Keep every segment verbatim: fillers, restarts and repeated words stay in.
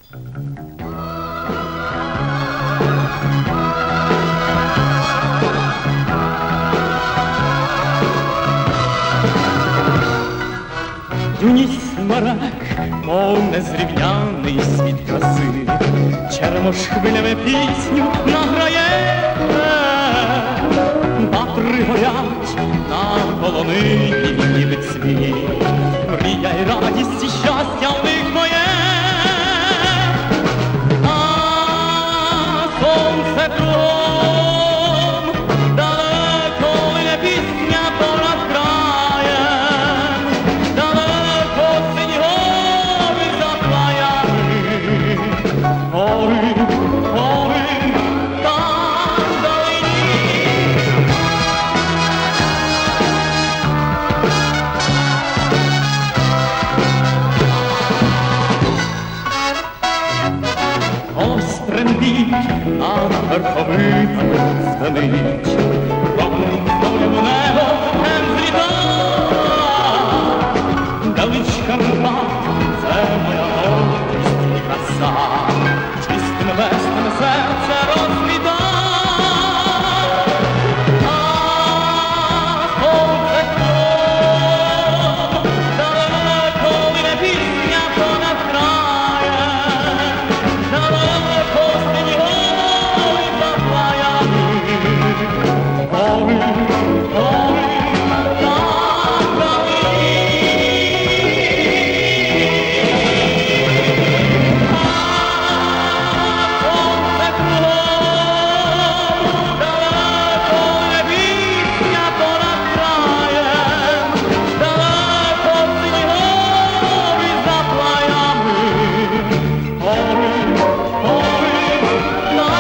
Юність смарак, мов незрівняний світ краси, черемош хвилями пісню награє, ватри горять на полонині, ніби цвіт, мрія й радість, і щастя в них моє, а сонце кругом, далеко лине пісня понад краєм, далеко сині гори за плаями, гори, гори, там вдалині. Голос трембіть, а на верховинах звенить, ровним полем небо ем зліта. Далеч Карпат, це моя гордість і краса, чистим весним серце розквіта. А сонце кругом, далеко лине пісня понад краєм, далеко сині гори за плаями, гори, гори, там вдалині. А сонце кругом, далеко лине пісня понад краєм, далеко сині гори за плаями, гори, гори, там.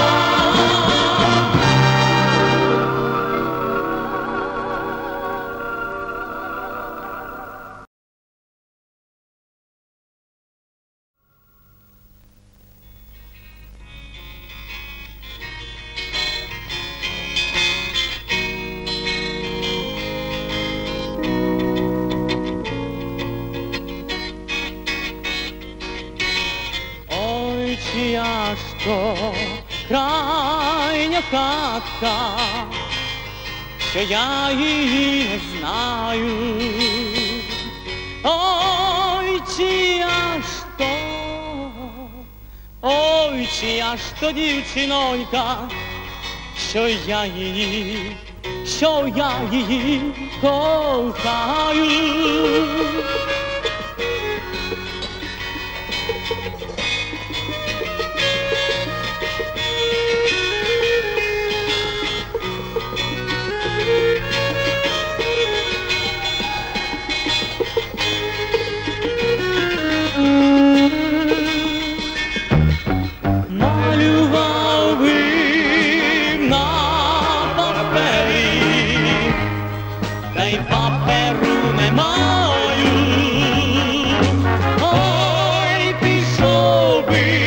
Ой, чия ж то крайня хатка, що я її не знаю. Ой, чия ж то, ой, чия ж то дівчинонька, що я її, що я її кохаю. Малював би на папері, та й паперу не маю. Ой, пішов би,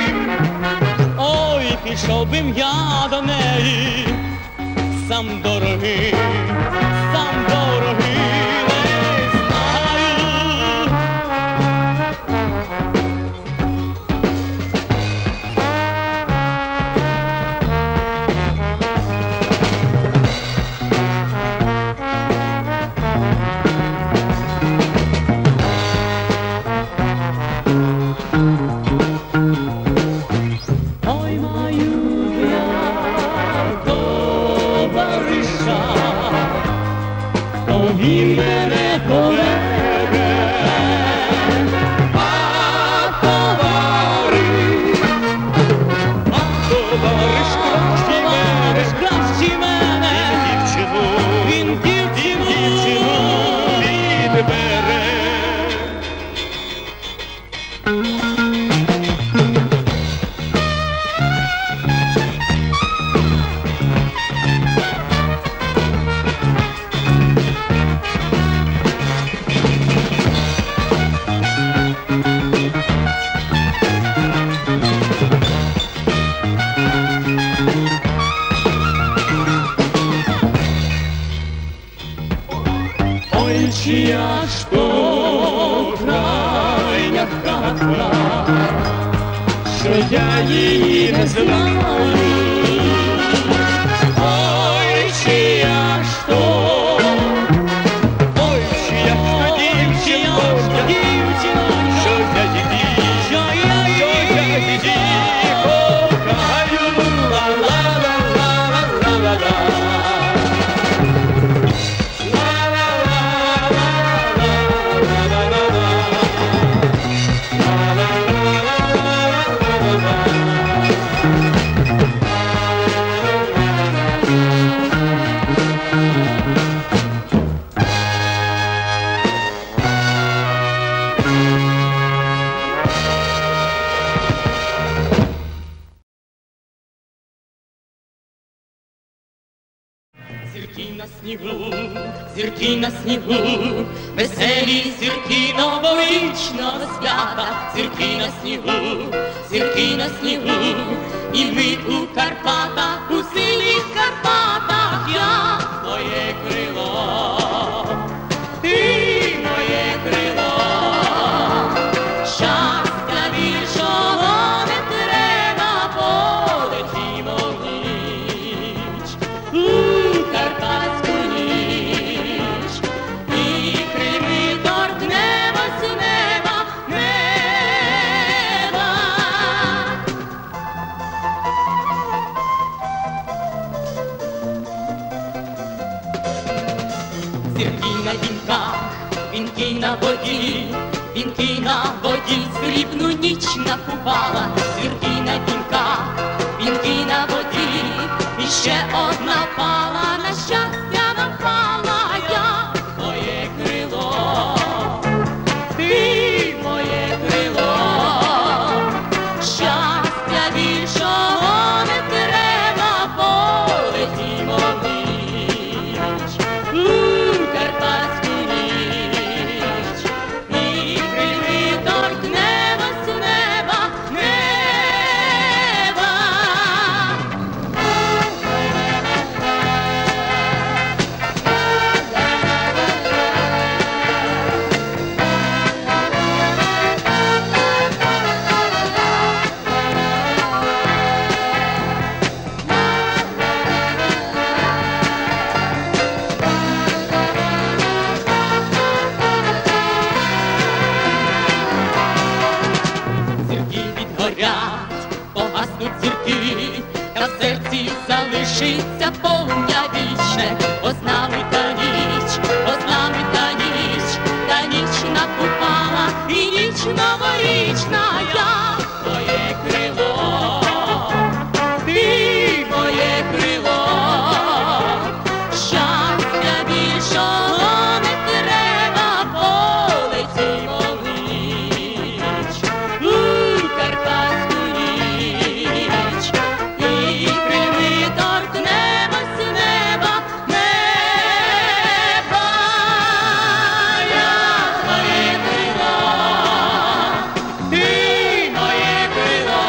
ой, пішов би я до неї, сам дорогий, сам дорогий, не знаю. Ой, маю я товариша, що я її не знаю. Ой, чия ж то, ой, чия ж то дівчинка, що я її, що я її кохаю, ла-ла-ла-ла-ла-ла-ла. Зірки на снігу, зірки на снігу, веселі зірки новорічного свята. Зірки на снігу, зірки на снігу, і ми у Карпатах, у синіх Карпатах. Я твоє крило, ти моє крило, щастя більшого не треба, полетімо в ніч. Карпатську ніч, і крильми торкнемо з неба, неба. Зірки на вінках, вінки на воді, вінки на воді, срібну ніч накупала. Зірки на вінках, вінки на воді, і ще одна пала, на щастя нам пала. Я твоє крило, ти моє крило, щастя більшого не треба, полетімо в ніч, у Карпатську ніч, і крильми торкнемо з неба, неба. Зірки відгорять, погаснуть зірки, та в серці залишиться полум'я вічне. Ось нами та ніч, ось нами та ніч, та ніч накупала, і ніч новорічна. Я твоє крило, ти моє крило, щастя більшого не треба, полетімо в ніч, у Карпатську ніч, і крильми торкнемо з неба, неба. Я твоє крило, ти моє крило,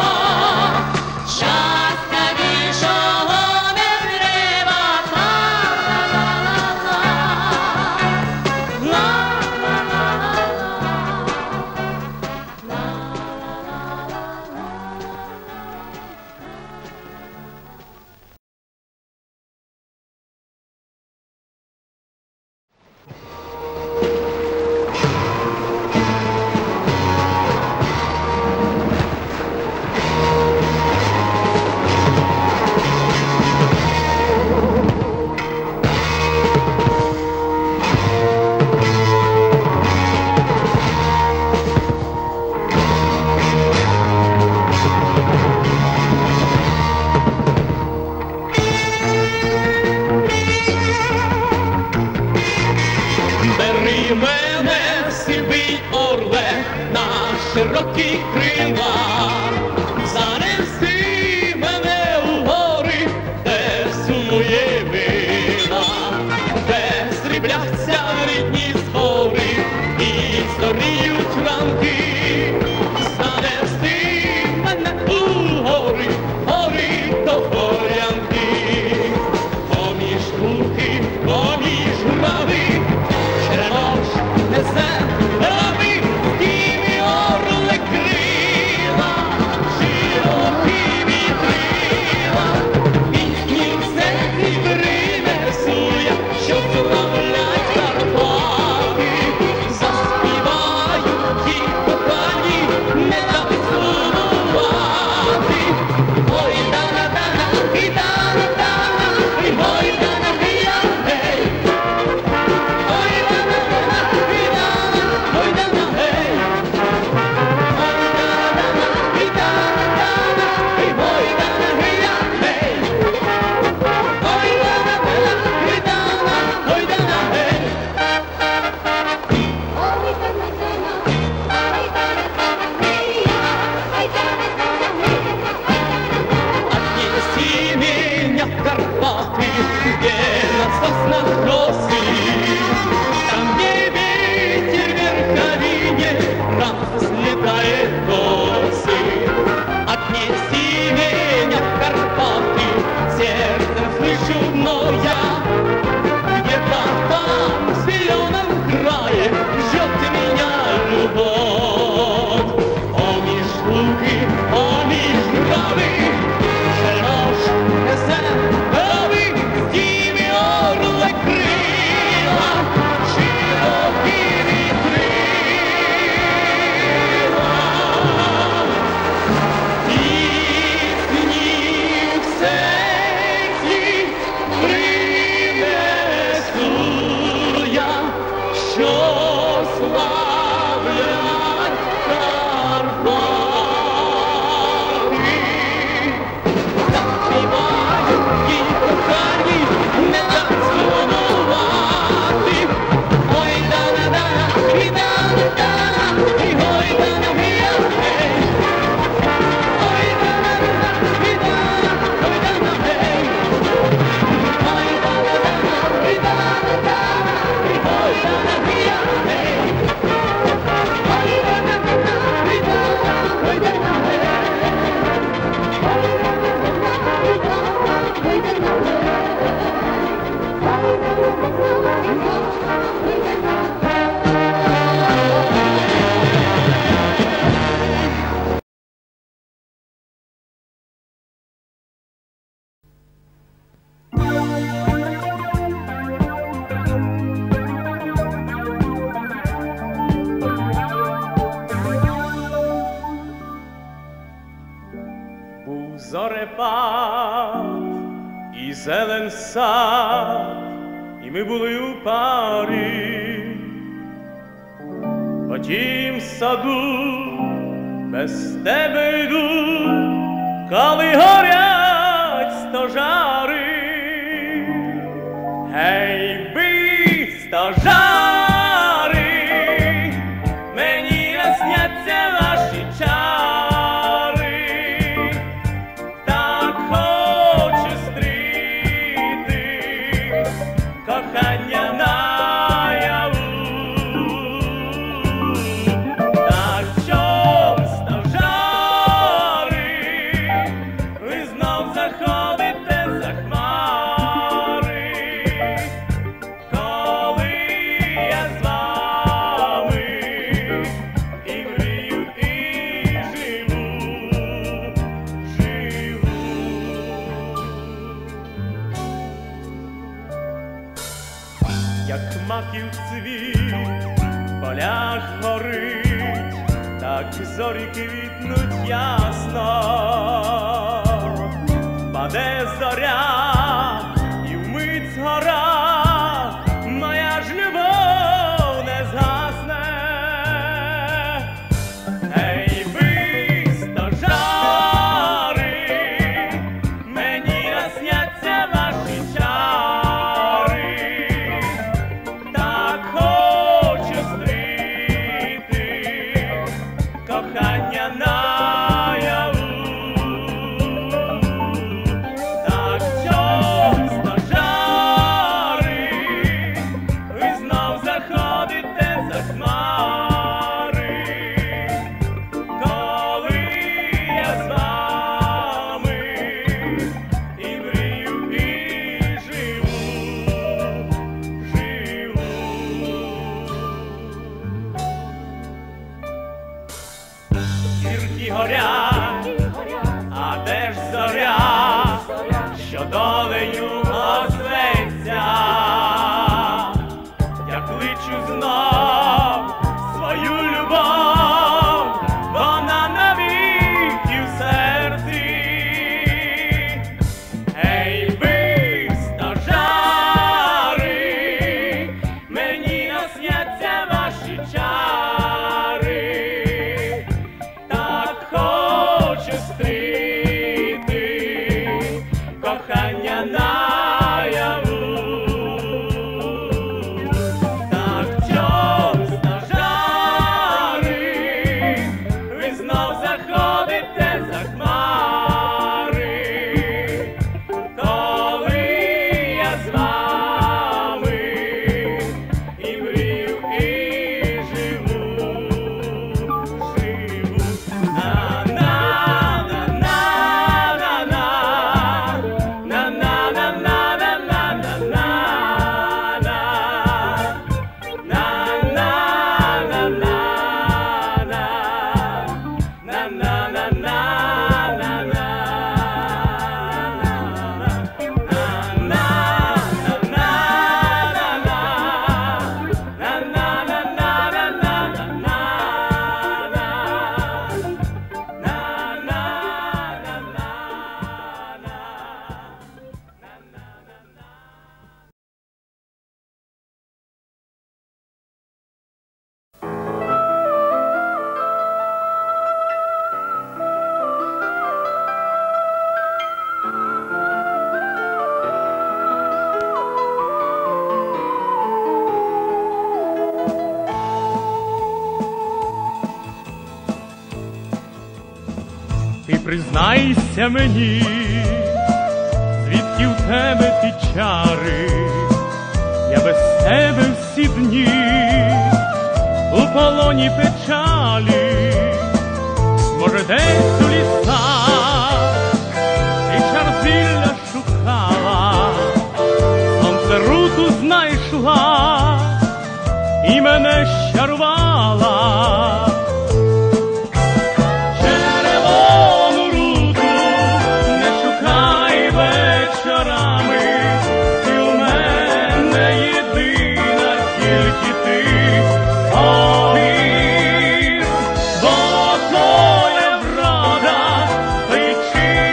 щастя більшого не треба. Ла-ла-ла-ла-ла, ла-ла-ла-ла-ла. Бери мене, сивий орле, на широкі крила, занеси мене у гори, де сумує вина, де срібляться рідні згори і зоріють ранки. Занеси мене у гори, гори до горянки, поміж луки, поміж грави. Чернош несе раби, тімі орли крила, Був зорепад і зелен сад, і ми були у парі. Потім в саду без тебе йду, коли горять стожари. Гей, ви, стожари, мені не сняться ваші чари. Так хочу стріти кохання наяву. Так що, стожари, ви знов заходите за хмари, коли я з вами і мрію, і живу, живу. Як маків цвіт в полях горить, так зорі квітнуть ясно. Паде зоря і вмить згора, моя ж любов не згасне. Ей, ви, стожари, мені насняться ваші чари. Так хочу стріти кохання наяву. Так що, стожари, ви знов заходите за хмари, коли я з вами і мрію, і живу, живу. Зірки горять, а де ж зоря, що долею озветься? Я кличу знов свою любов, вона навіки в серці. Ей, ви, стожари, мені насняться ваші чари. Так хочу стріти кохання наяву. Так що, стожари, ви знов заходите за хмари, коли я з вами і мрію, і живу, живу. Ти признайся мені, звідки в тебе ті чари? Я без тебе всі дні у полоні печалі. Може, десь у лісах ти чар зілля шукала, сонце руту знайшла і мене щарувала. Повір, бо твоя врода, ти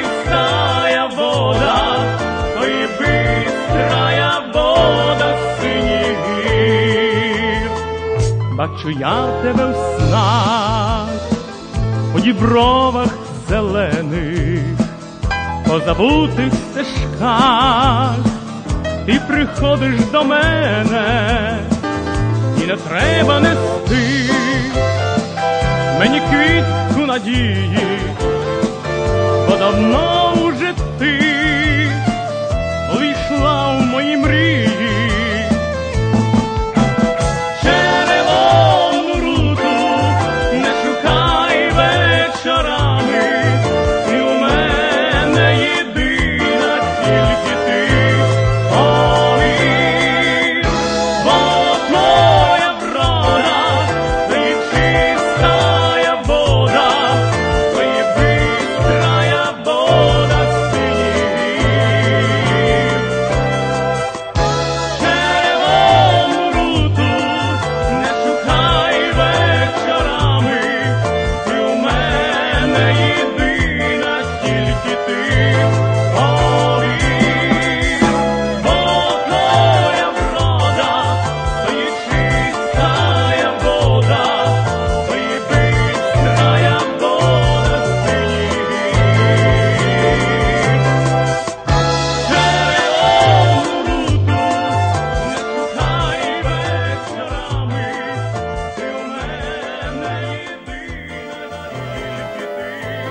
бачу я тебе в снах, у дібровах зелених, по забутих стежках. Ти приходиш до мене, і не треба нести мені квітку надії, бо давно уже ти увійшла в мої мрії. Червону руту не шукай вечорами, і у мене єдина тільки ти. Повір, бо твоя врода, це є чистая вода, то є бистрая вода синіх. Червону руту не шукай вечорами, і у мене єдина тільки ти. Повір, бо твоя врода, то є чистая вода, то є бистрая вода синіх. Червону руту не шукай вечорами, і у мене єдина тільки ти.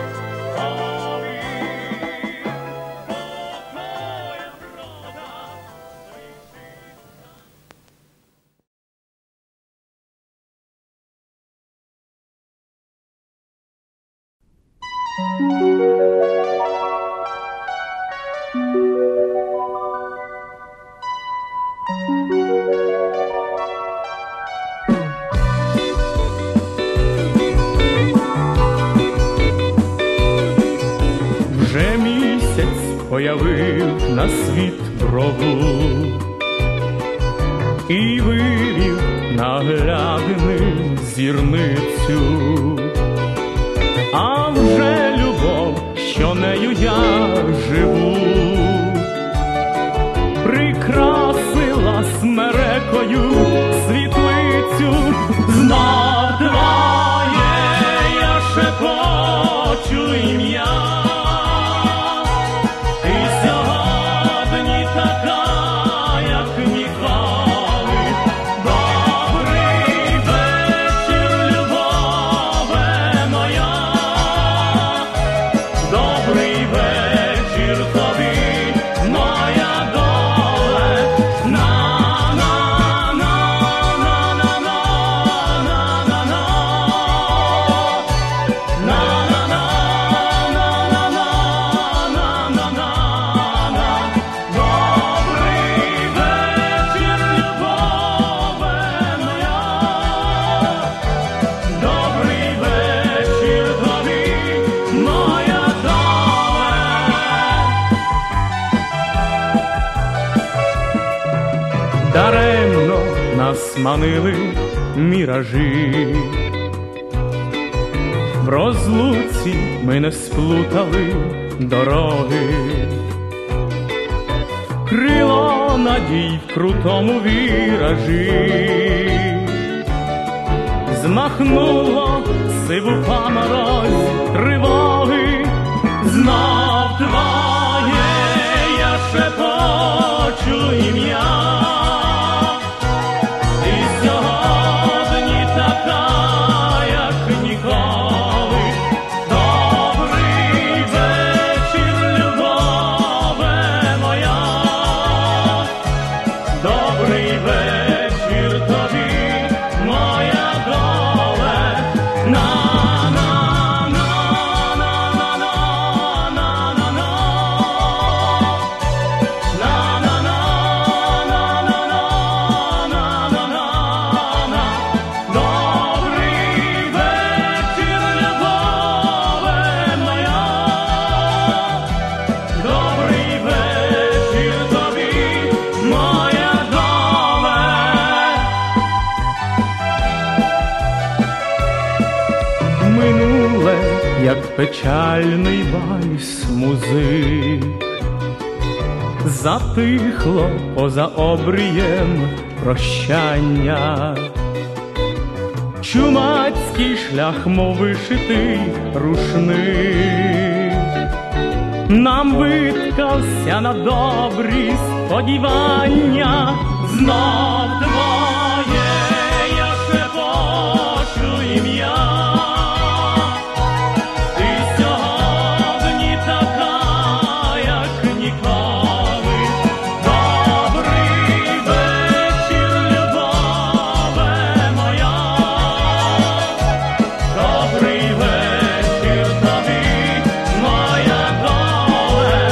Вже місяць появив на світ брову і вивів наглядним зірницю, а вже любов, що нею я живу, прикрасила смерекою світлицю. Знов твоє я шепочу ім'я, ти сьогодні така, як ніколи. Добрий вечір, любове моя, добрий вечір тобі, моя доле. На-на-на-на-на-на-на-на-на. На-на-на-на-на-на-на-на-на. Добрий вечір, любове моя, добрий вечір тобі, моя доле. Даремно нас манили міражі, в розлуці ми не сплутали дороги. Крило надій в крутому віражі змахнуло сиву паморозь тривоги. Знов твоє я шепочу ім'я, ти сьогодні така, як ніколи. Добрий вечір, любове моя, добрий вечір тобі, моя доле. На-на-на-на-на-на-на-на-на. На-на-на-на-на-на-на-на-на. Добрий вечір, любове моя, добрий вечір тобі, моя доле. Минуле, як печальний вальс музик, затихло поза обрієм прощання. чумацький шлях, мов вишитий рушник, нам виткався на добрі сподівання. Знов твоє я шепочу ім'я, ти сьогодні така, як ніколи. Добрий вечір, любове моя, добрий вечір тобі, моя доле.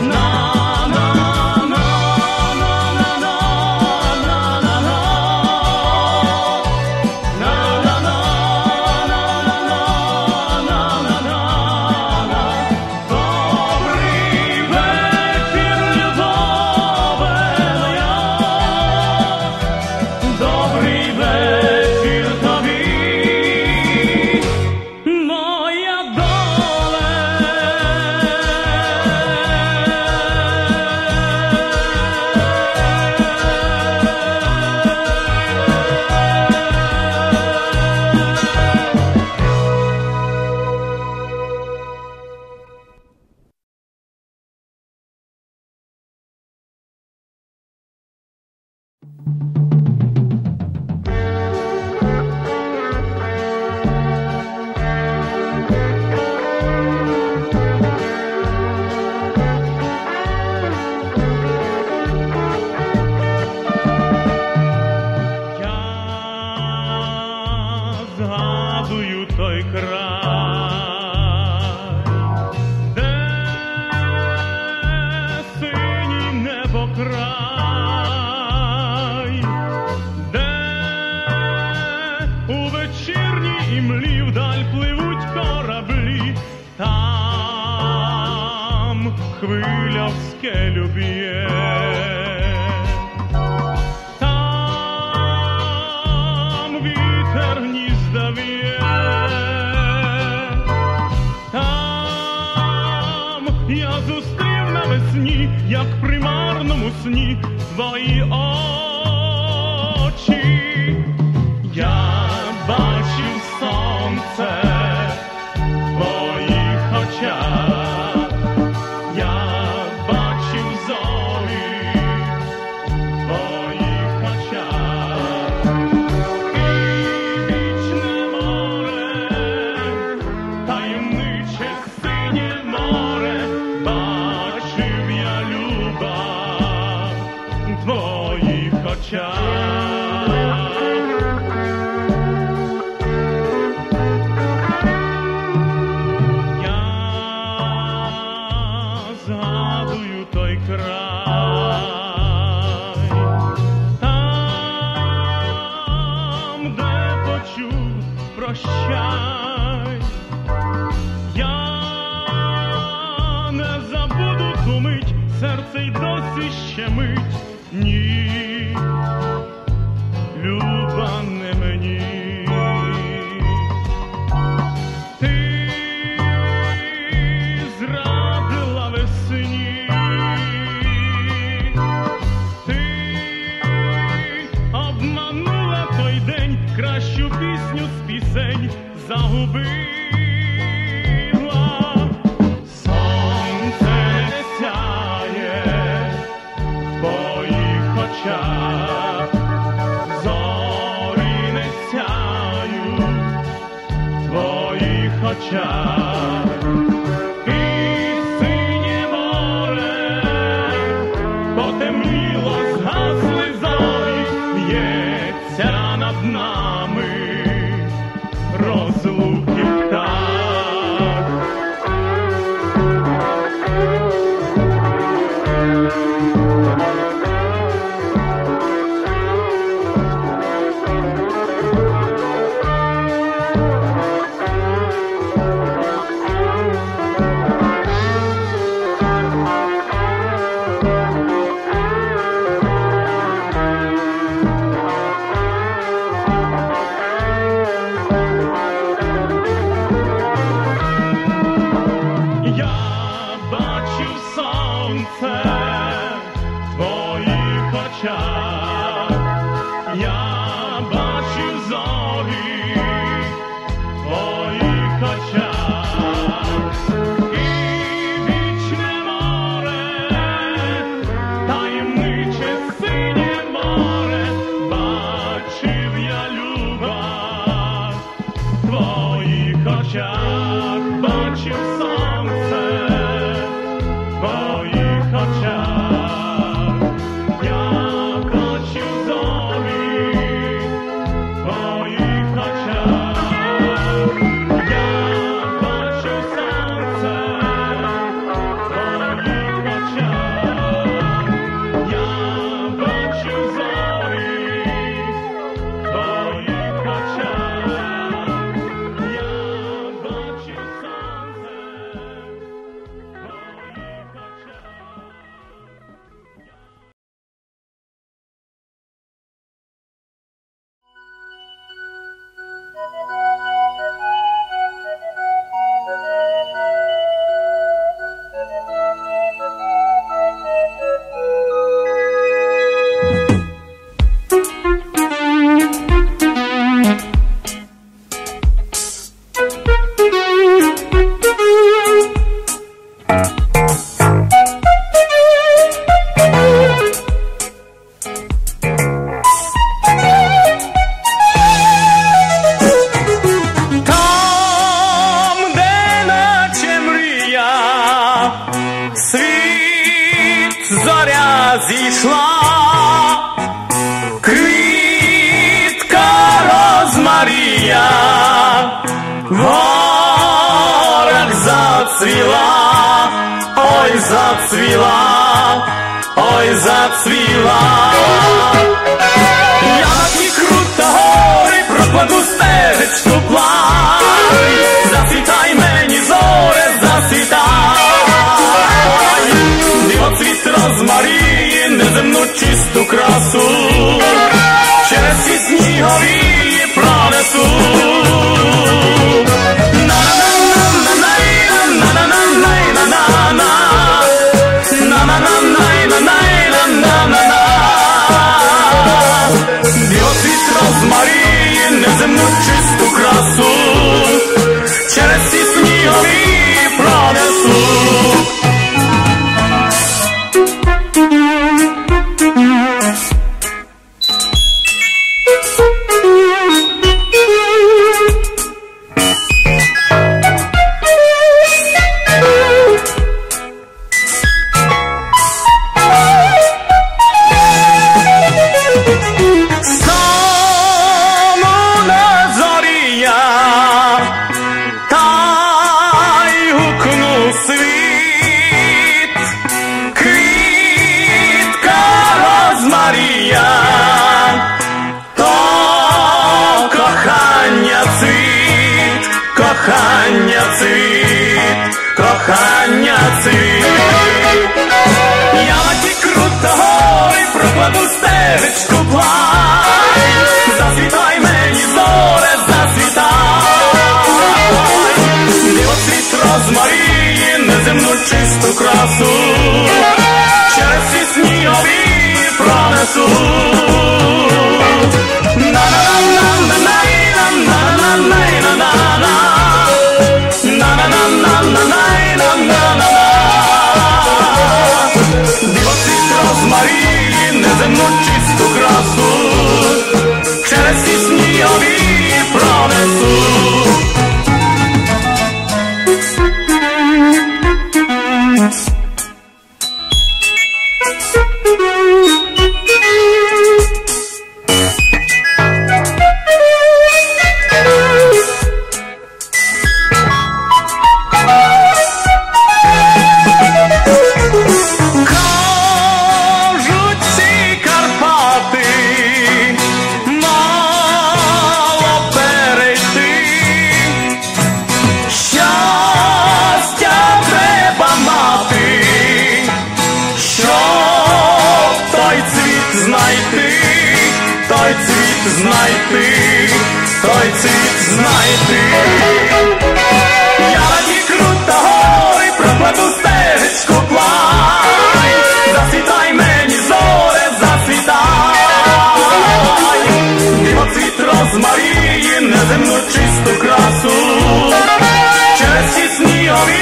Хвиля в скелю б'є, там вітер гнізда в'є, там я зустрів навесні, як при марному сні, твої очі. Я бачив сонце в твоїх очах, прощай, я не забуду ту мить, серце й досі щемить. Ні, люба, не мені. Ти зрадила весні, ти обманула той день, кращу пісню з пісень загубила. Сонце не сяє в твоїх очах, зорі не сяють в твоїх очах. І синє море потемніло, згасли зорі, б'ється над нами розлуки птах. Розмарії, неземну чисту красу, через ці снігові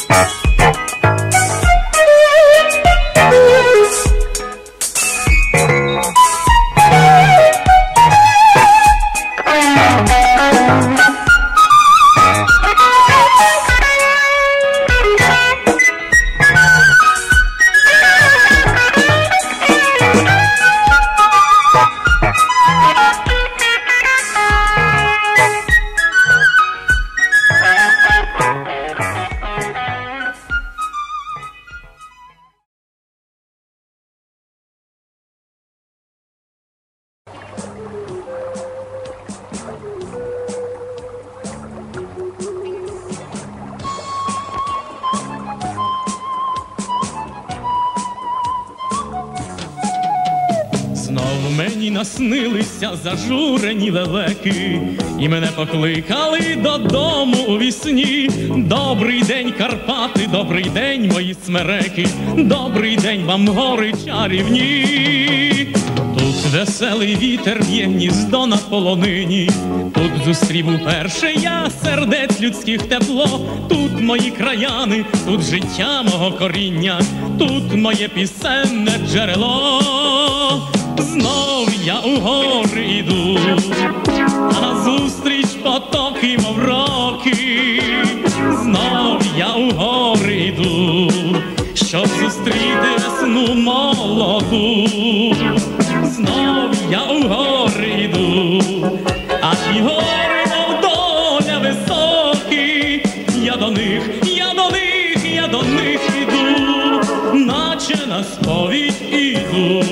Мені наснилися зажурені лелеки, і мене покликали додому у вісні. Добрий день, Карпати, добрий день, мої смереки, добрий день вам, гори чарівні. Тут веселий вітер в'є гніздо на полонині, тут зустрів уперше я сердець людських тепло. Тут мої краяни, тут життя мого коріння, тут моє пісенне джерело. Знов я у гори йду, а назустріч потоки, мов роки. Знов я у гори йду, щоб зустріти весну молоду. Знов я у гори йду, а ті гори, мов доля високі. Я до них, я до них, я до них іду, наче на сповідь іду.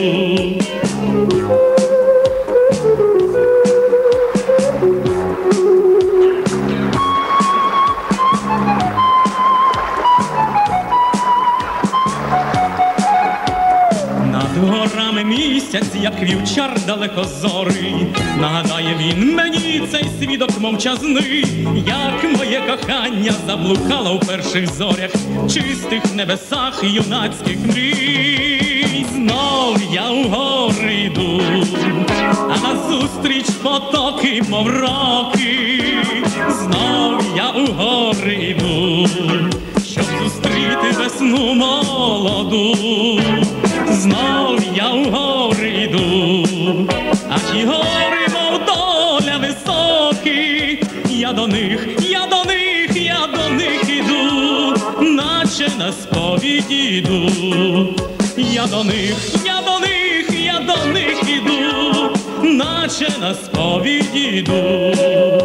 Горами місяць, як вівчар далекозорий, нагадає він мені цей свідок мовчазний, як моє кохання заблукало в перших зорях, чистих небесах юнацьких мрій. Знов я у гори йду, а назустріч потоки, мов роки. Знов я у гори йду, щоб зустріти весну молоду. Знов я у гори йду, а ті гори, мов доля високі. Я до них, я до них, я до них іду, наче на сповідь іду. Я до них, я до них, я до них іду, наче на сповідь іду.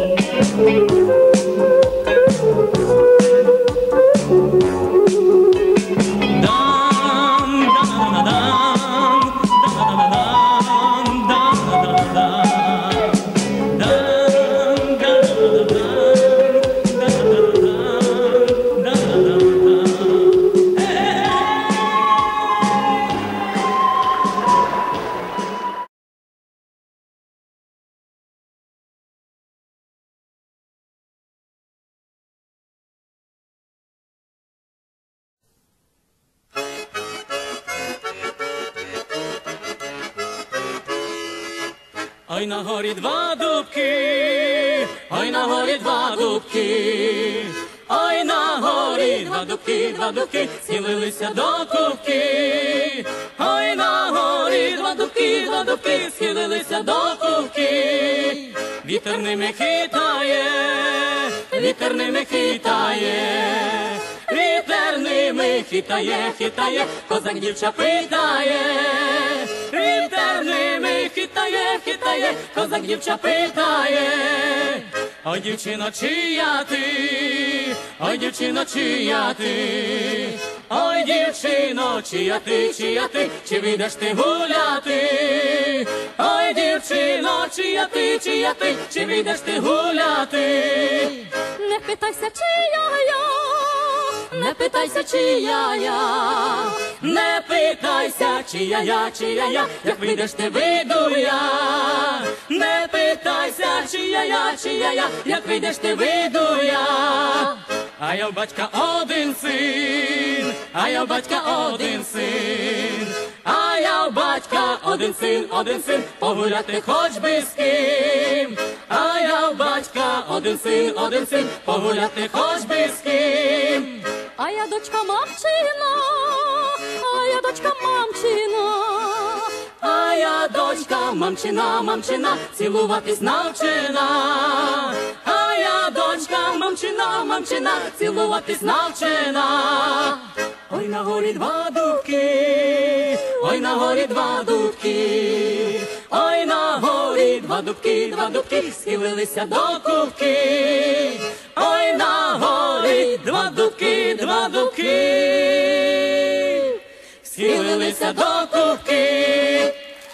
Ой, на горі два дубки, ой, на горі два дубки, ой, на горі два дубки, два дубки, схилилися до кубки. Ой, на горі два дубки, два дубки, схилилися до кубки. Вітер ними хитає, вітер ними хитає, вітер ними хитає, хитає, козак дівча питає. Вітер ними хитає, хитає, козак дівча питає. Ой, дівчино, чия ти, ой, дівчино, чия ти, ой, дівчино, чия ти, чия ти, чи вийдеш ти гуляти? Ой, дівчино, чия ти, чия ти, чи вийдеш ти гуляти? Не питайся, чия я, не питайся, чия я, не питайся, чия я, чия я, як вийдеш ти, вийду я. Не питайся, чия я, чия я, як вийдеш ти, вийду я. А я в батька один син, а я в батька один син, а я в батька один син, один син, погуляти хоч би з ким. А я в батька один син, один син, погуляти хоч би з ким. А я дочка мамчина, а я дочка мамчина, а я дочка мамчина, мамчина, цілуватись навчена. А я дочка мамчина, мамчина, цілуватись навчена. Ой, на горі два дубки, ой, на горі два дубки, ой, на горі два дубки, два дубки, схилилися до кубки. Ой, на горі два дубки, два дубки, схилилися до кубки.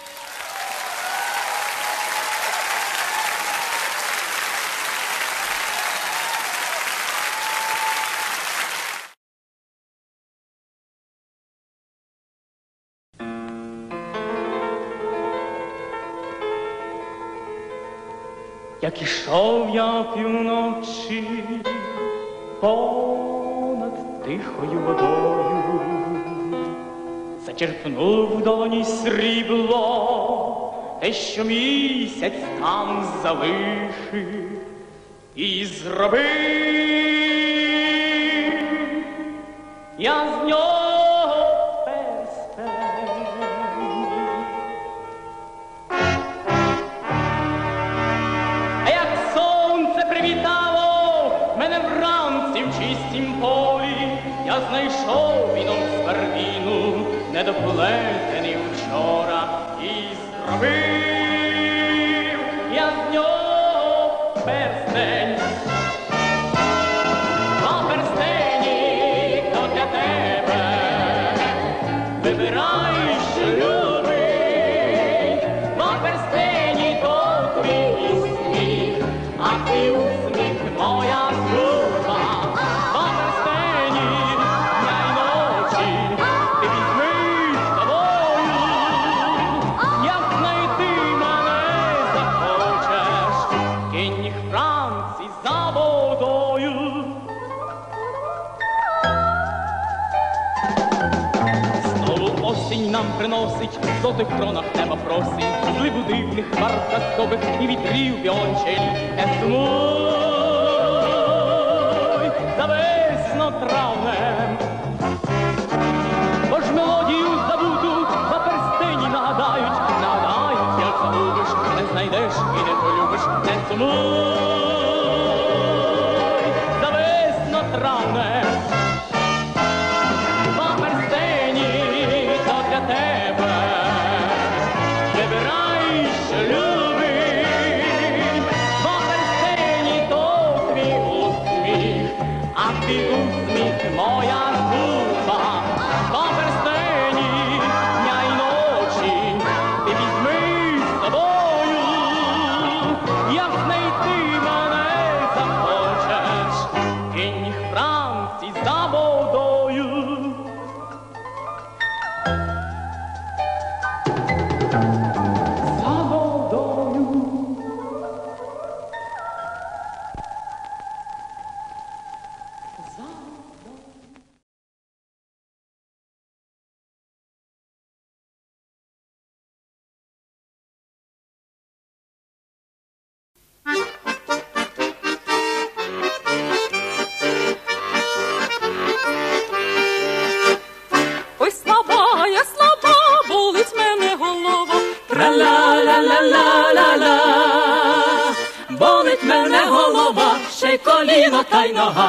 Як ішов я півночі понад тихою водою, зачерпнув в долоні срібло, те, що місяць там залишив, і зробив я з нього перстень. Привітало мене вранці в чистім полі, я знайшов віном свербіну, недоплетений вчора, і зробив я з нього перстень. Два перстені, то для тебе, вибирай, що любить. Два перстені, то твій усміх, а ти усміх моя згуба. Два перстені, дня й ночі, ти візьми з собою. Як знайти мене захочеш, кинь їх вранці за водою. Знову осінь нам приносить, в золотих кронах неба просить, злив у дивних хмар казкових і вітрів віолончель. Не сумуй за весно-травнем, бо ж мелодію забуду, за перстені нагадають, нагадають, як загубиш, не знайдеш і не полюбиш. Не сумуй за весно-травнем, два перстені, то для тебе, вибирай, що любить. Два перстені, то твій усміх, а твій усміх моя згуба. Два перстені, дня й ночі, ти візьми з собою. Як знайти мене захочеш, кинь їх вранці за водою. За водою. За водою. Ой, слаба, я слаба, болить мене голова. Тра-ла-ла-ла-ла-ла-ла, болить мене голова, ще й коліно та й нога.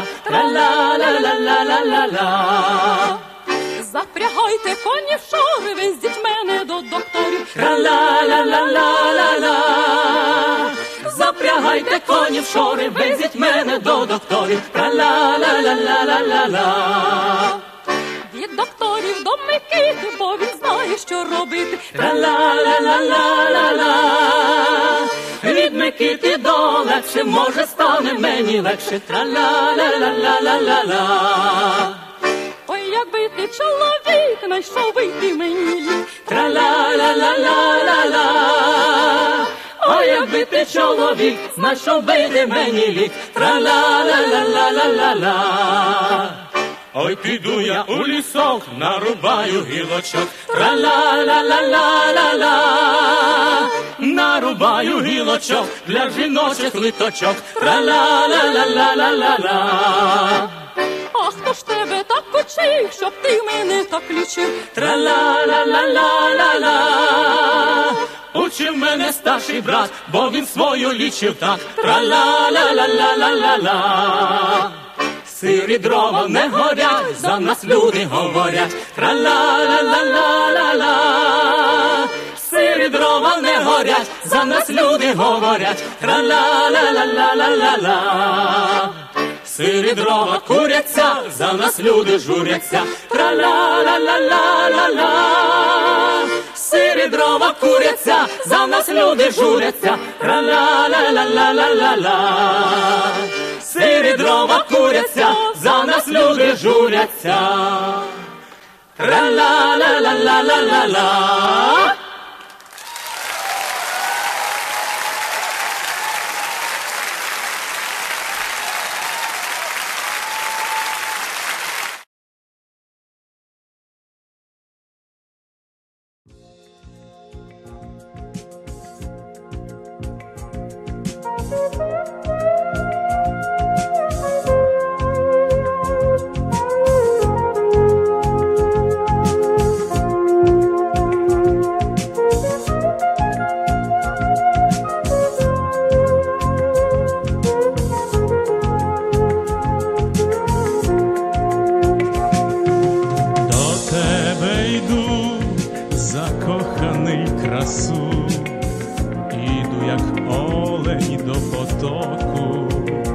Тра-ла-ла-ла-ла-ла-ла, запрягайте коні в шори, везіть мене до докторів. Тра-ла-ла-ла-ла-ла-ла, запрягайте коні в шори, везіть мене до докторів. Тра-ла-ла-ла-ла-ла-ла, від докторів до Микити, бо він знає, що робити. Тра-ла-ла-ла-ла-ла-ла, від Микити до легше, може стане мені легше. Тра-ла-ла-ла-ла-ла-ла, ой, якби ти чоловік, знайшов би ти мені лік. Тра-ла-ла-ла-ла-ла-ла, ой, якби ти чоловік, знайшов би ти мені лік. Тра-ла-ла-ла-ла-ла-ла. Ой, піду я у лісок, нарубаю гілочок. Тра-ла-ла-ла-ла-ла-ла, Нарубаю гілочок для жіночих литочок. Тра-ла-ла-ла-ла-ла-ла. А хто ж тебе так так учив, щоб ти мене так лічив. Тра-ла-ла-ла-ла-ла-ла. Учив мене старший брат, бо він свою лічив так. Тра-ла-ла-ла-ла-ла-ла. Сирі дрова не горять, за нас люди говорять. Тра-ла-ла-ла-ла-ла-ла. Сирі дрова не горять, за нас люди говорять. Тра-ла-ла-ла-ла-ла-ла. Сирі дрова куряться, за нас люди журяться. Тра-ла-ла-ла-ла-ла-ла. Сирі дрова куряться, за нас люди журяться. Тра-ла-ла-ла-ла-ла-ла. Сирі дрова куряться, за нас люди журяться. Тра-ла-ла-ла-ла-ла-ла. Закоханий красу, іду, як олень до потоку,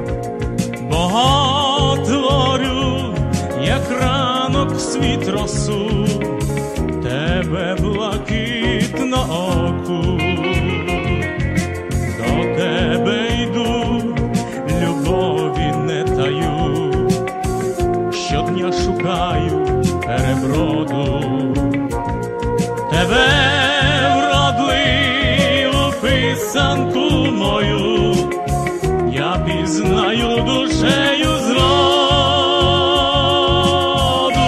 боготворю, як ранок світ росу, тебе блакитно оку. До тебе йду, любові не таю, щодня шукаю переброду. Тебе вродливу писанку мою я пізнаю душею зроду.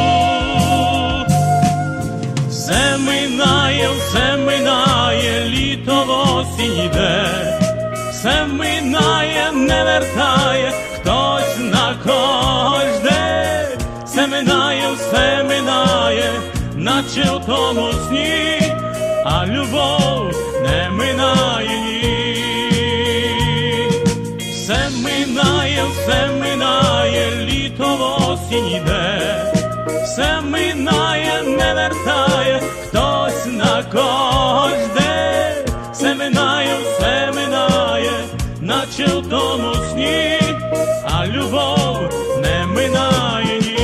Все минає, все минає, літо в осінь іде, все минає, не вертає, хтось на когось жде. Все минає, все минає, наче в тому сні, а любов не минає ні. Все минає, все минає, літо в осінь іде, все минає, не вертає, хтось на когось жде. Все минає, все минає, наче в тому сні, а любов не минає ні.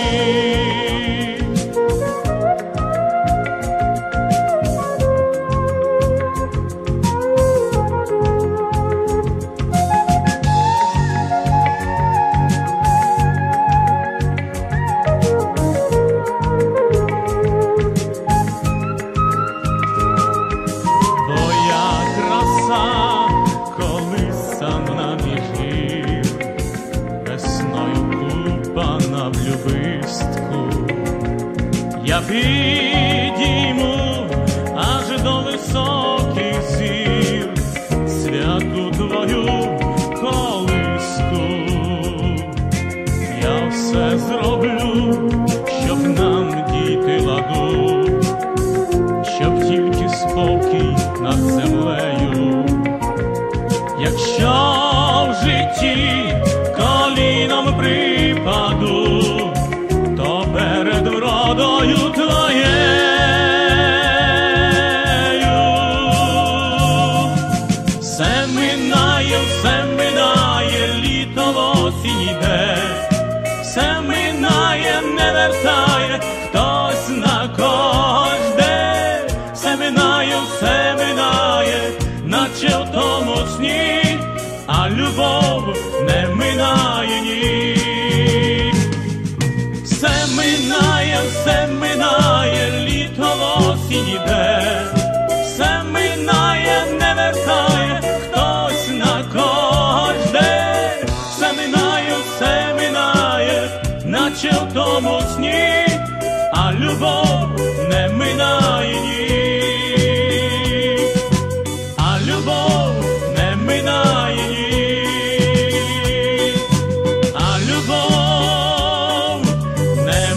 Я підійму аж до високих зір святу твою колиску. Я все зроблю, щоб нам дійти ладу, щоб тільки спокій над землею. Якщо в житті коліном припаду, то перед вродою твоєю все минає, все минає, літо в осінь іде, все минає, не вертає, хтось на когось жде. Все минає, все минає, наче в тому сні, а любов не минає ні. Все минає, все минає, літо в осінь іде, все минає, не вертає, хтось на когось жде. Все минає, все минає, наче в тому сні, а любов не минає ні. А любов не минає ні. А любов не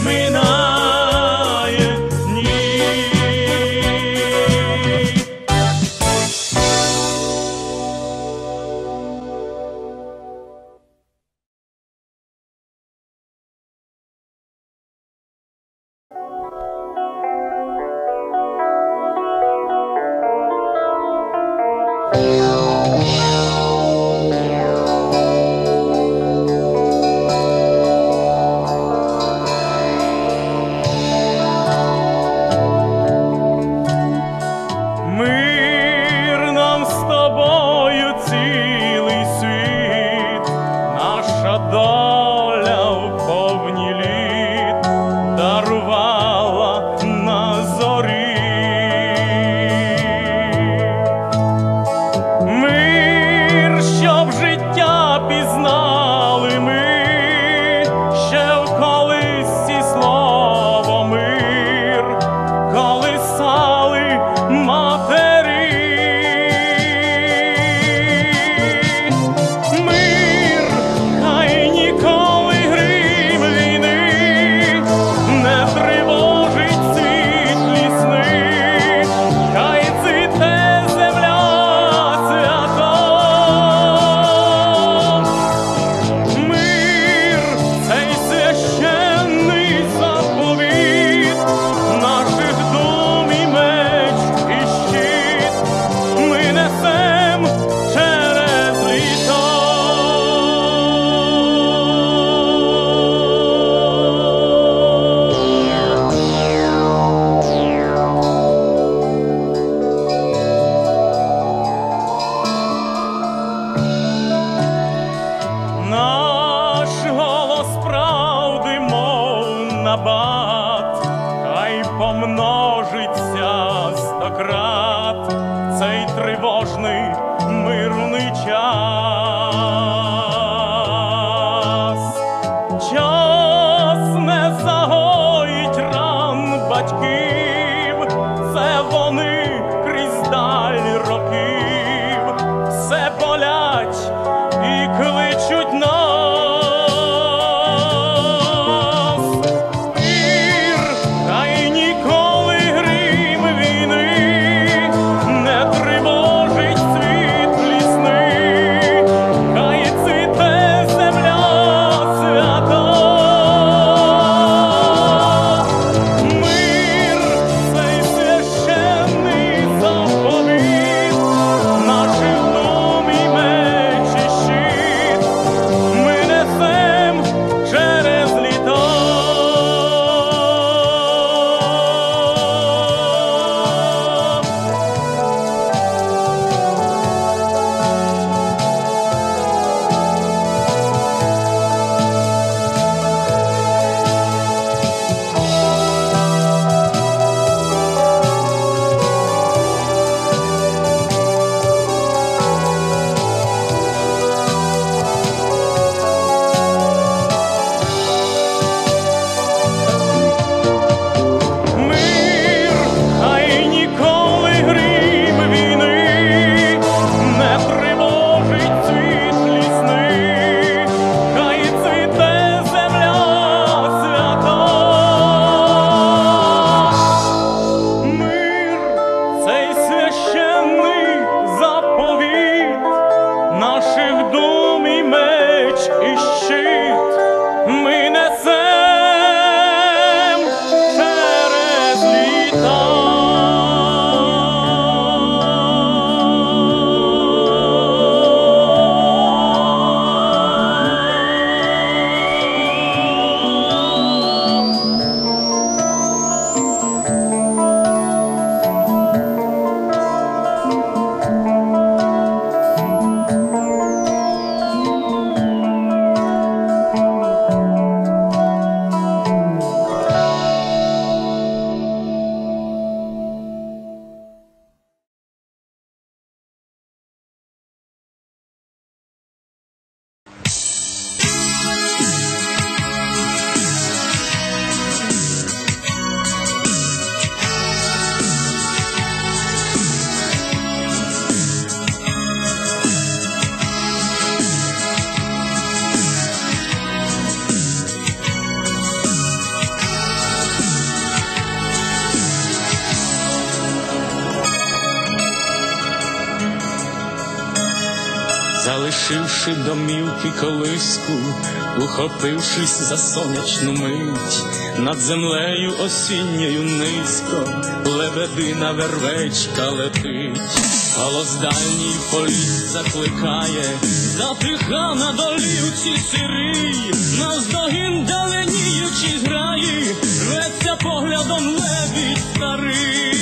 залишивши домівки колиску, ухопившись за сонячну мить, над землею осінньою низько лебедина вервечка летить. Голос дальній політ закликає, затиха на долівці сирий, навздогін даленіючись грає, рветься поглядом лебідь старий.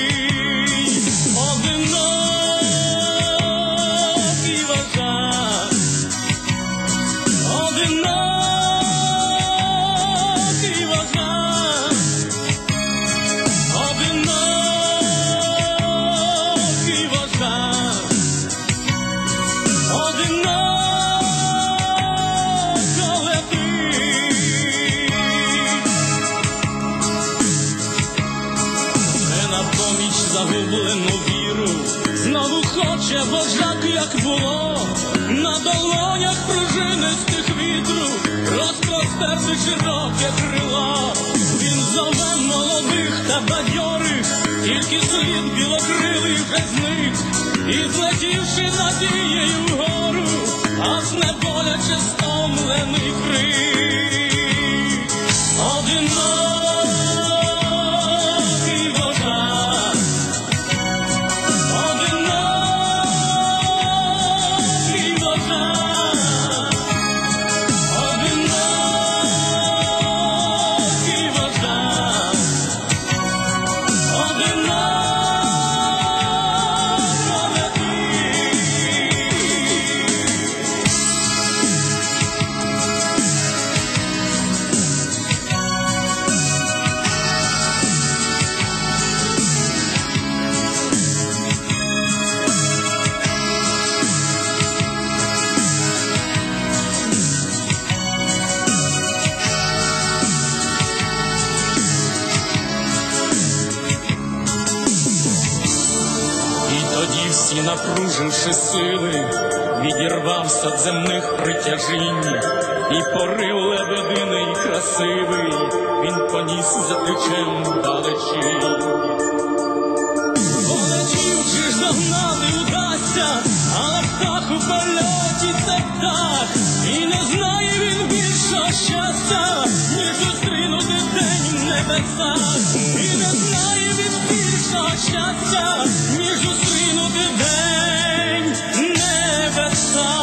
Одинокий вожак, одинокий вожак, одинокий вожак, одиноко летить. Не на поміч загублену віру знову хоче вожак, як було, на долонях пружинистих вітру розпростерти широке крило. Він зове молодих та бадьорих, тільки слід білокрилий вже зник, і злетівши надією вгору, аж не боляче стомлений крик. Одинокий вожак, одинокий вожак, одинокий вожак, одиноко летить. І тоді всі, напруживши сили, відірвався від земних притяжінь, і порив лебединий красивий він поніс за плечем далечінь. Полетів, чи ж догнати удасться, але птах у польоті це птах, і не знає він більшого щастя, ніж зустрінути день в небесах. І не знає він більшого щастя, ніж зустрінути день в небесах.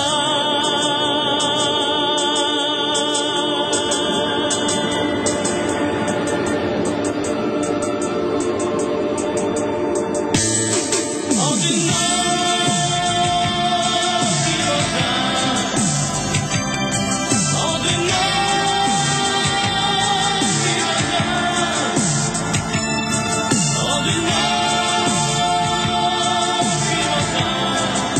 Одинокий вожак, одинокий вожак, одинокий вожак,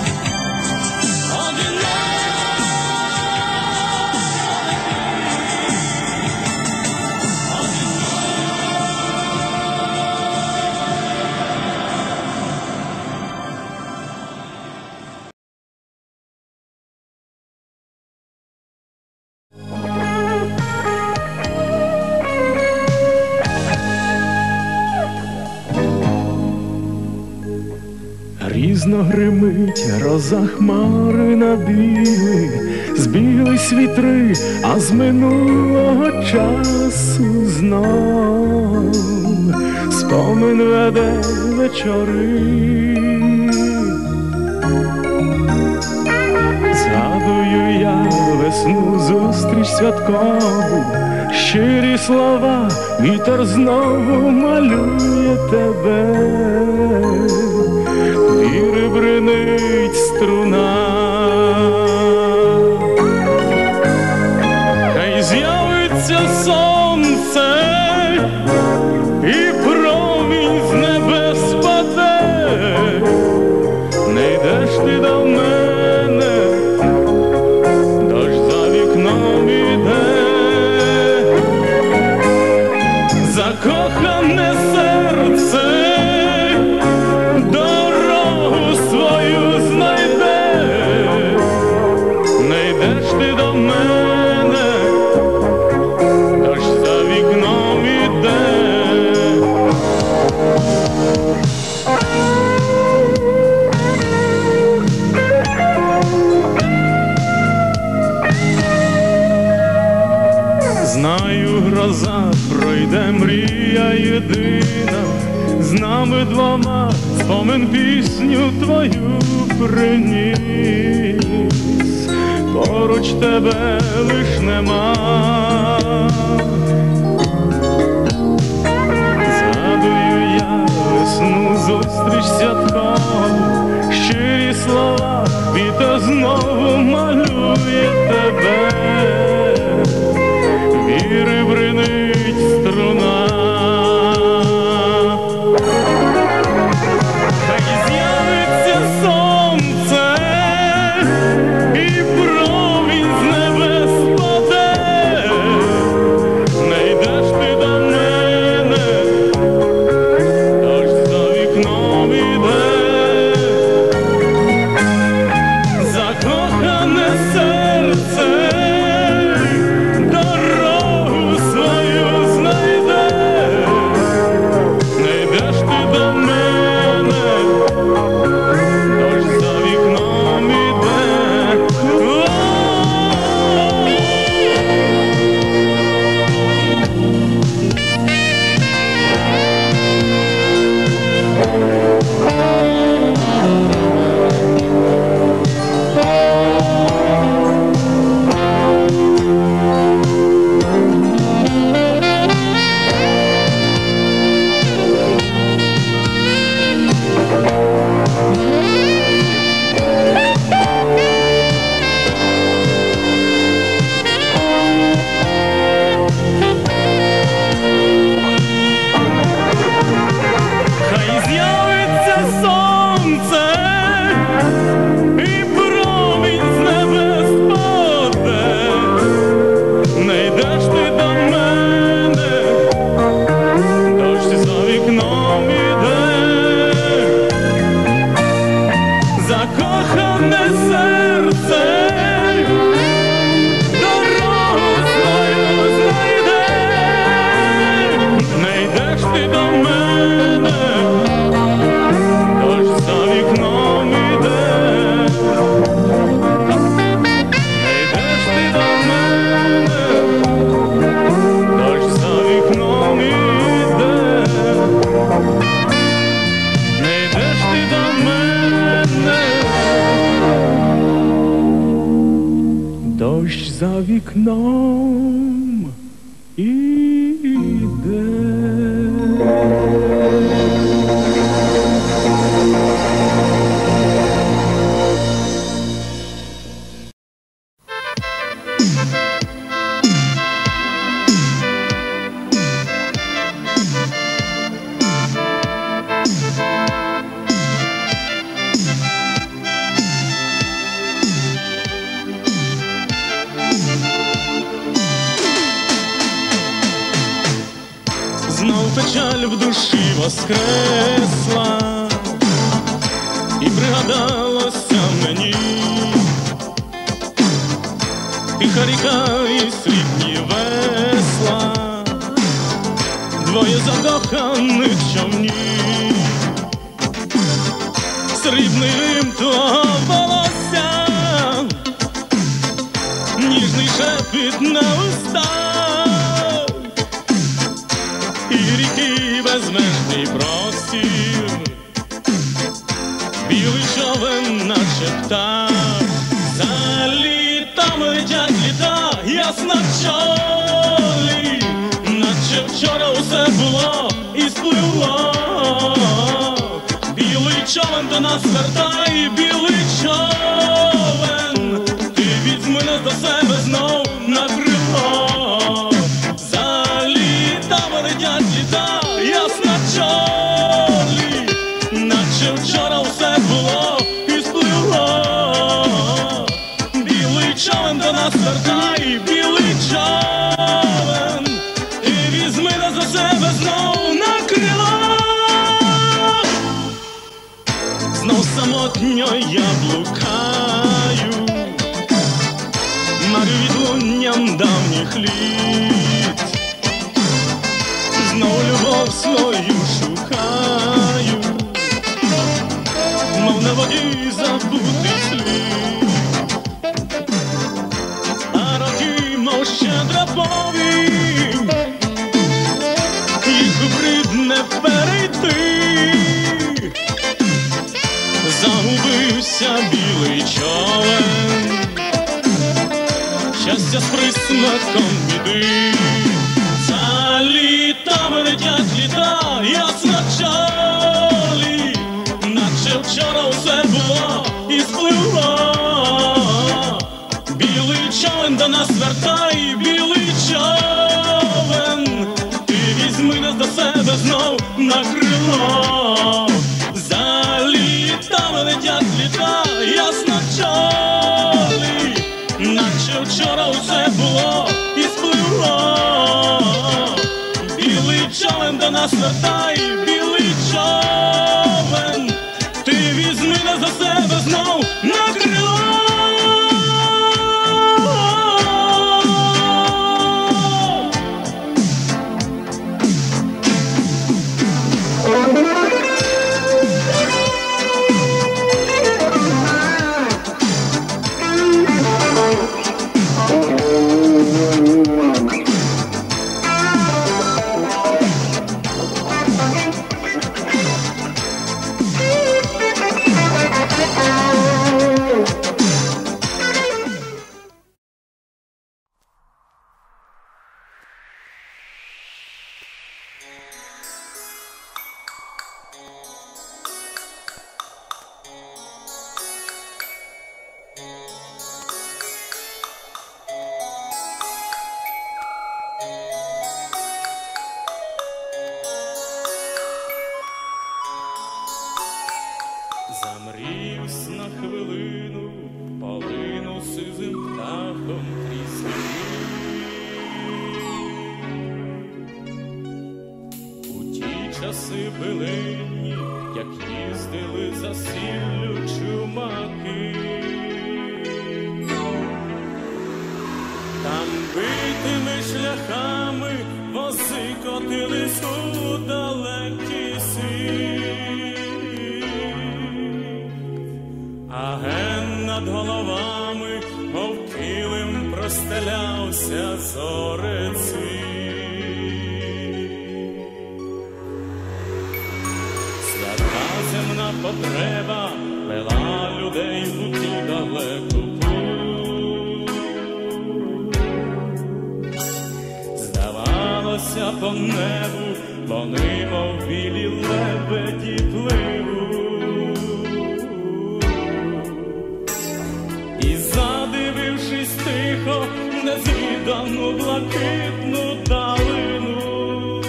Грізно гримить, гроза хмари набігли, збіглись вітри, а з минулого часу знов спомин веде вечори. Згадую я весну, зустріч святкову, щирі слова, вітер знову малює тебе. Віри бринить струна, хай з'явиться сонце і промінь з небес паде. Не йдеш ти до мене, дощ за вікном іде. Закохане серце дорогу свою знайде. Не йдеш ти до мене, дощ за вікном іде. гроза, пройде мрія єдина, з нами двома спомин пісню твою приніс, поруч тебе лиш нема. Згадую я весну, зустріч святкову, щирі слова, вітер знову малює тебе, віри бринить струна. Хай з'явиться сонце і промінь з небес паде, не йдеш ти до мене, дощ за вікном іде. Закохане серце дорогу свою знайде, не йдеш ти до мене, дощ за вікном іде. Хай з'явиться сонце і промінь з небес паде, не йдеш ти до мене, дощ за вікном іде. Закохане серце дорогу свою знайде, не йдеш ти до мене, дощ за вікном іде. Не йдеш ти до мене, дощ за вікном іде. Не йдеш ти до мене, дощ за вікном іде. Знов печаль в душі воскресла, і пригадалося мені тиха ріка і срібні весла, двоє закоханих човнів, срібний грим твого волосся, ніжний шепіт на устах, і ріки безмежний простір, білий човен наче птах. За літами летять літа, ясна чолі, наче вчора усе було і спливло. Білий човен до нас вертає, білий човен, ти візьми нас до себе знов на крило. За літами летять літа, ясна чолі, наче вчора усе було і спливло. Білий човен до нас вертає, білий човен, ти візьми нас до себе знов на крило. Знов самотньо я блукаю, марю відлунням давніх літ, знов любов свою шукаю, мов на воді забутий слід, а роки, мов щедра повінь, брід не перейти. Загубився білий човен, щастя з присмаком біди. За літами летять літа, ясно чолі, наче вчора усе було і спливло. Білий човен до нас вертай, білий човен, ти візьми нас до себе знов на крило. За літами летять літа, ясно чолі, наче вчора усе було і спливло. Білий човен до нас вертай, білий човен, ти візьми нас до себе знов на крило. Замрівсь на хвилину, полину сизим птахом крізь у ті часи билинні, як їздили за сіллю чумаки. Там битими шляхами вози котились у далекий світ. А ген над головами, мов килим, простелявся зорецвіт. Свята земна потреба вела людей у ту далеку путь. Здавалося, по небу вони, мов білі лебеді, пливуть. Задивившись тихо в незвідану блакитну далину,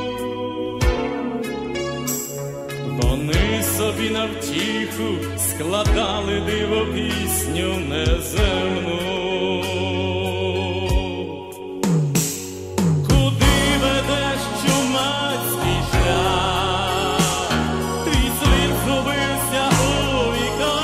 вони собі навтіху складали диво пісню неземну. Куди ведеш чумацький шлях, твій слід згубився у віках.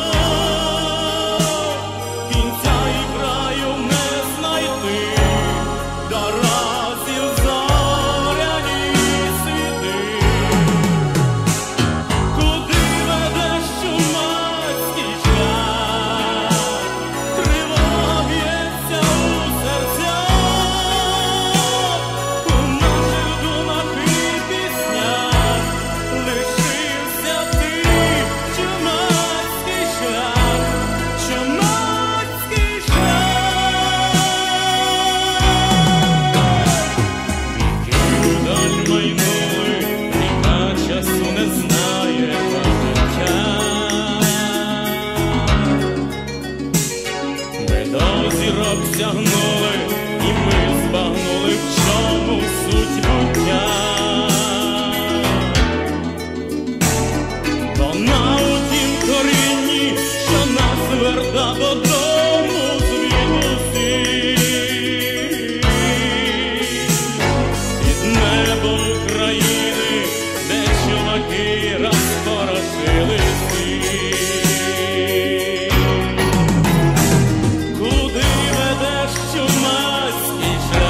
Сягнули, і ми збагнули, в чому суть буття. Вона у тім корінні, що нас верта додому звідусіль. Під небом України, де чумаки розпорошили світ. Чумацький шлях.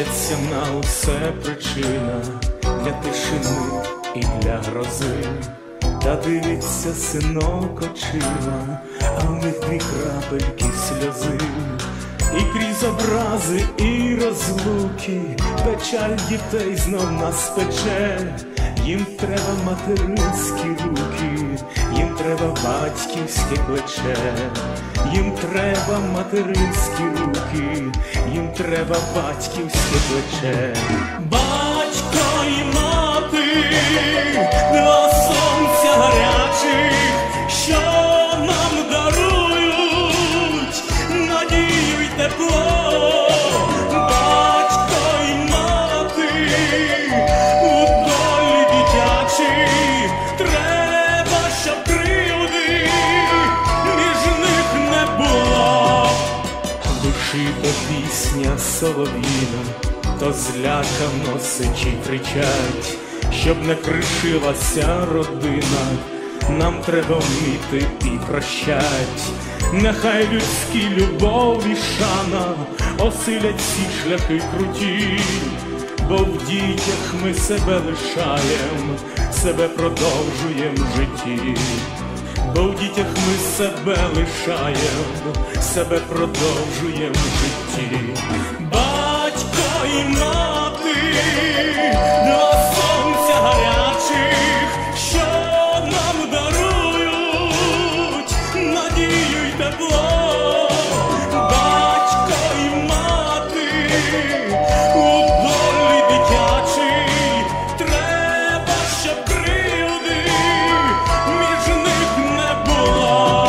Знайдеться на усе причина для тишини і для грози. Та дивиться синок очима, а в них дві крапельки сльози. І крізь образи і розлуки печаль дітей знов нас пече. Їм треба материнські руки, їм треба батьківське плече. Їм треба материнські руки, їм треба батьківське плече. Батько і мати, два сонця гарячих, що нам дарують надію й тепло. Батько і мати, у долі дитячій, треба, щоб кривди між них не було. Душі то пісня солов'їна, то злякано сичі кричать, щоб не кришилася родина. Нам треба вміти і прощать. Нехай людські любов і шана осилять всі шляхи круті, бо в дітях ми себе лишаєм, себе продовжуєм в житті. Бо в дітях ми себе лишаєм, себе продовжуєм в житті. Батько і мати, два сонця гарячих, що нам дарують надію й тепло. Батько і мати, у долі дитячій, треба, щоб кривди між них не було.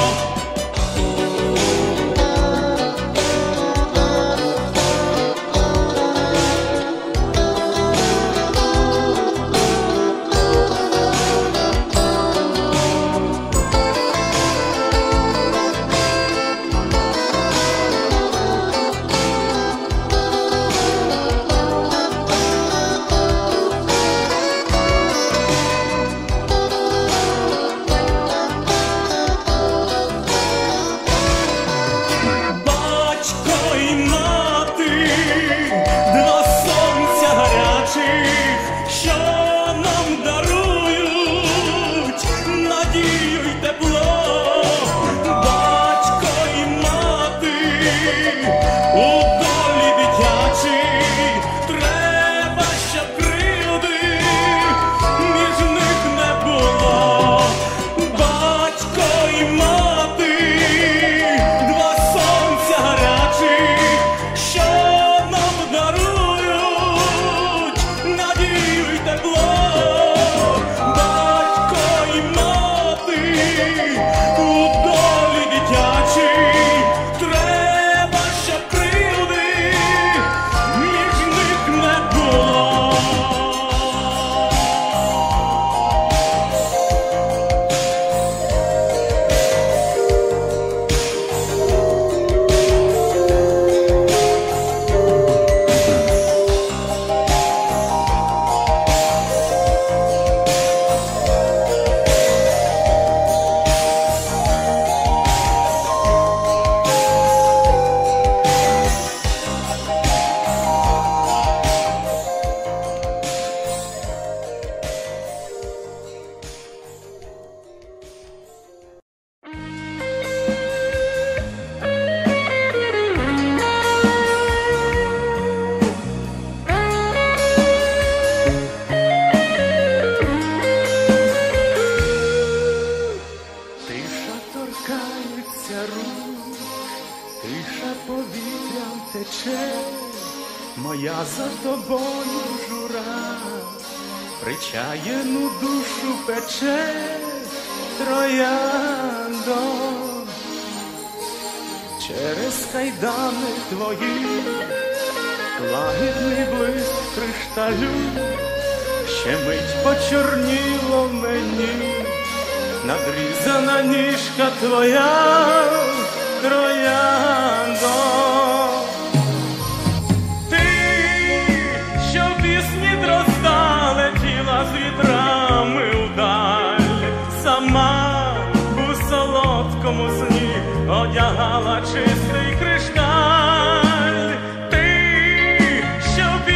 Батько і мати, два сонця гарячих, що нам дарують надію й тепло. Батько і мати, у долі дитячій, треба, щоб кривди між них не було. Батько і мати, два сонця гарячих, що нам дарують надію й тепло. Батько і мати, у долі дитячій, треба, щоб кривди між них не було. Тиша торкається рук, тиша повітрям тече, моя за тобою жура, причаяну душу пече, трояндо. Через кайдани твої лагідний блиск кришталю, ще мить почорніло мені надрізана ніжка твоя, трояндо. Ти, що в пісні дрозда летіла з вітрами вдаль, сама у солодкому сні одягала чистий кришкаль. Ти, що в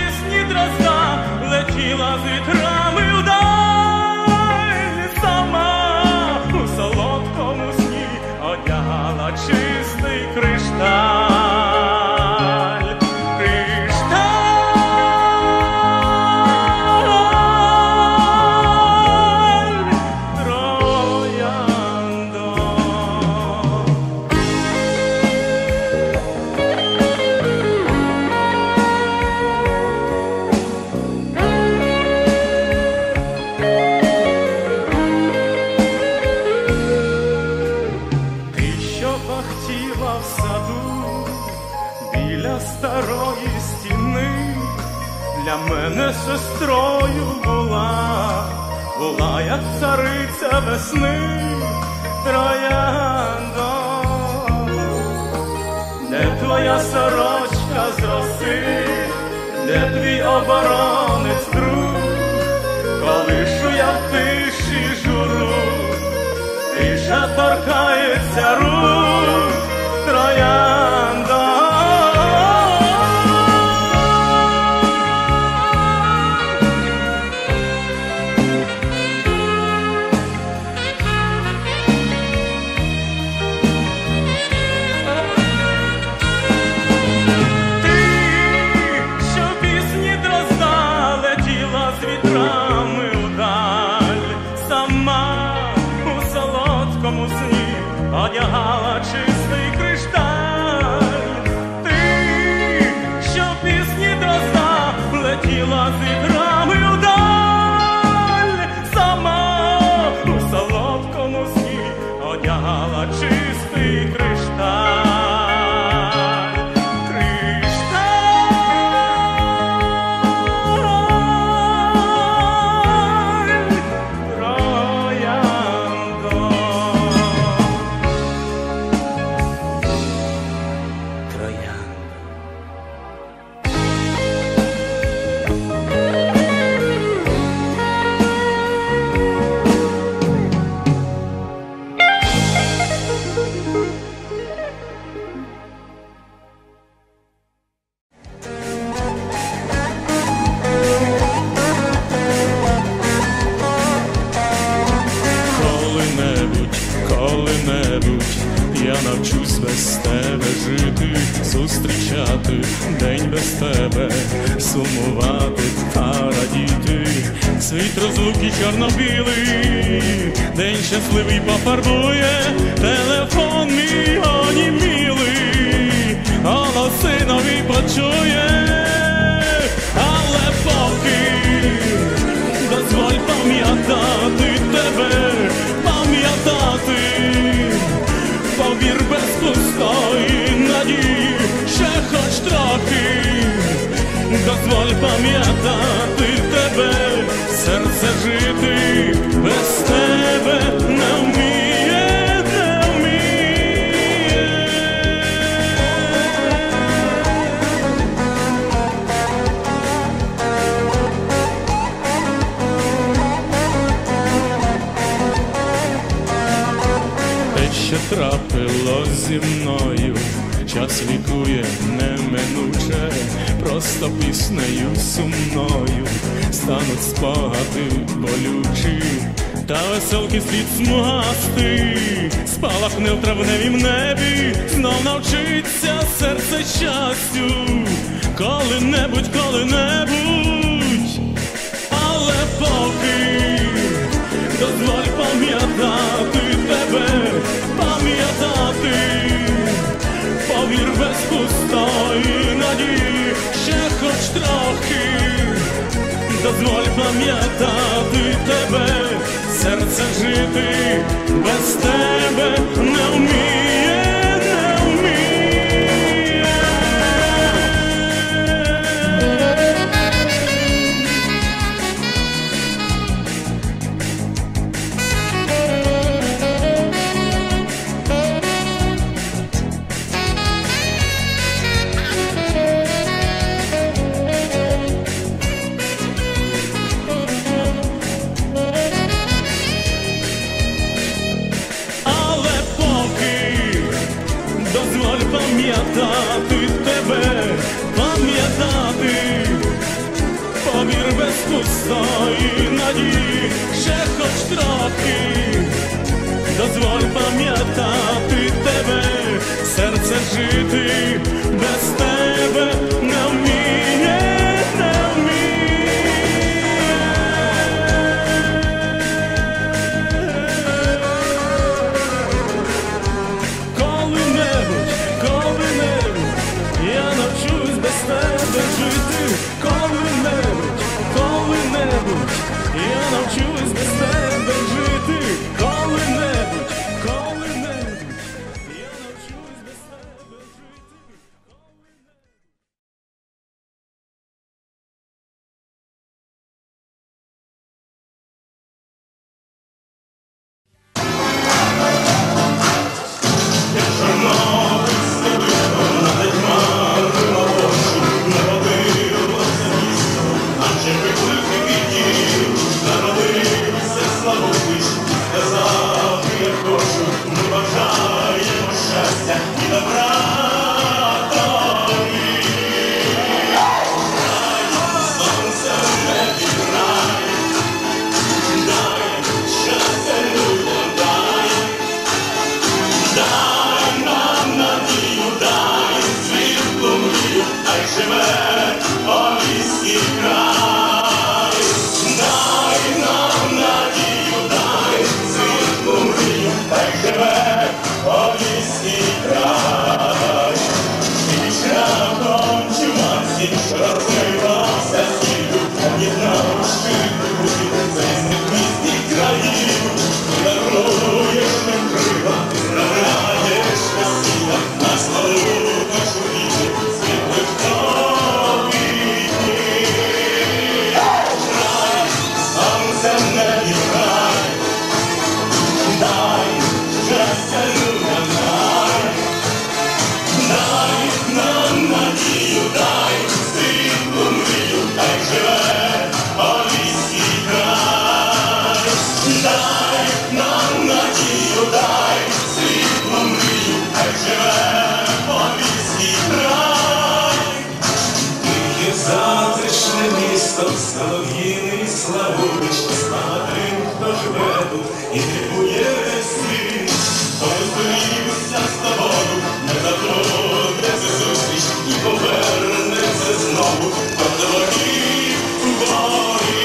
росла в саду біля старої стіни, для мене сестрою була, була як цариця весни, троянда. Де твоя сорочка з роси, де твій оборонець друг, колишу я в тиші журу, тиша торкається рук, троянда. Одягала чистий кришталь, ти, що в пісні дрозда летіла з вітрами вдаль, сама у солодкому сні одягала чистий кришталь. Я навчусь без тебе жити, зустрічати день без тебе, сумувати та радіти. Світ розлуки чорно-білий, день щасливий пофарбує, телефон мій онімілий, голоси нові почує, але поки дозволь пам'ятати тебе, пам'ятати. Повір без пустої надії, ще хоч трохи, дозволь пам'ятати тебе, серце жити без тебе не вміє, не вміє. Те, що трапилось зі мною, час лікує неминуче, просто піснею сумною стануть спогади болючі, та веселки слід смугасти, спалахне в травневім небі, знов навчиться серце щастю, коли-небудь, коли-небудь, але поки дозволь пам'ятати тебе, пам'ятати, повір без пустої надії, ще хоч трохи, дозволь пам'ятати тебе, серце жити без тебе не вміє, не вміє. Пам'ятати тебе, пам'ятати, повір без пустої надії, ще хоч трохи, дозволь пам'ятати тебе, серце жити без тебе не вміє, не вміє. Коли-небудь, коли-небудь я навчусь без тебе жити, коли-небудь, коли-небудь я навчусь без тебе жити, коли-небудь, коли-небудь я навчусь без тебе. солов'їний славуч, смотри, хто живе тут і требує син. Той зустрівся з тобою, не заходиться зустріч і повернеться знову до твоїх горі.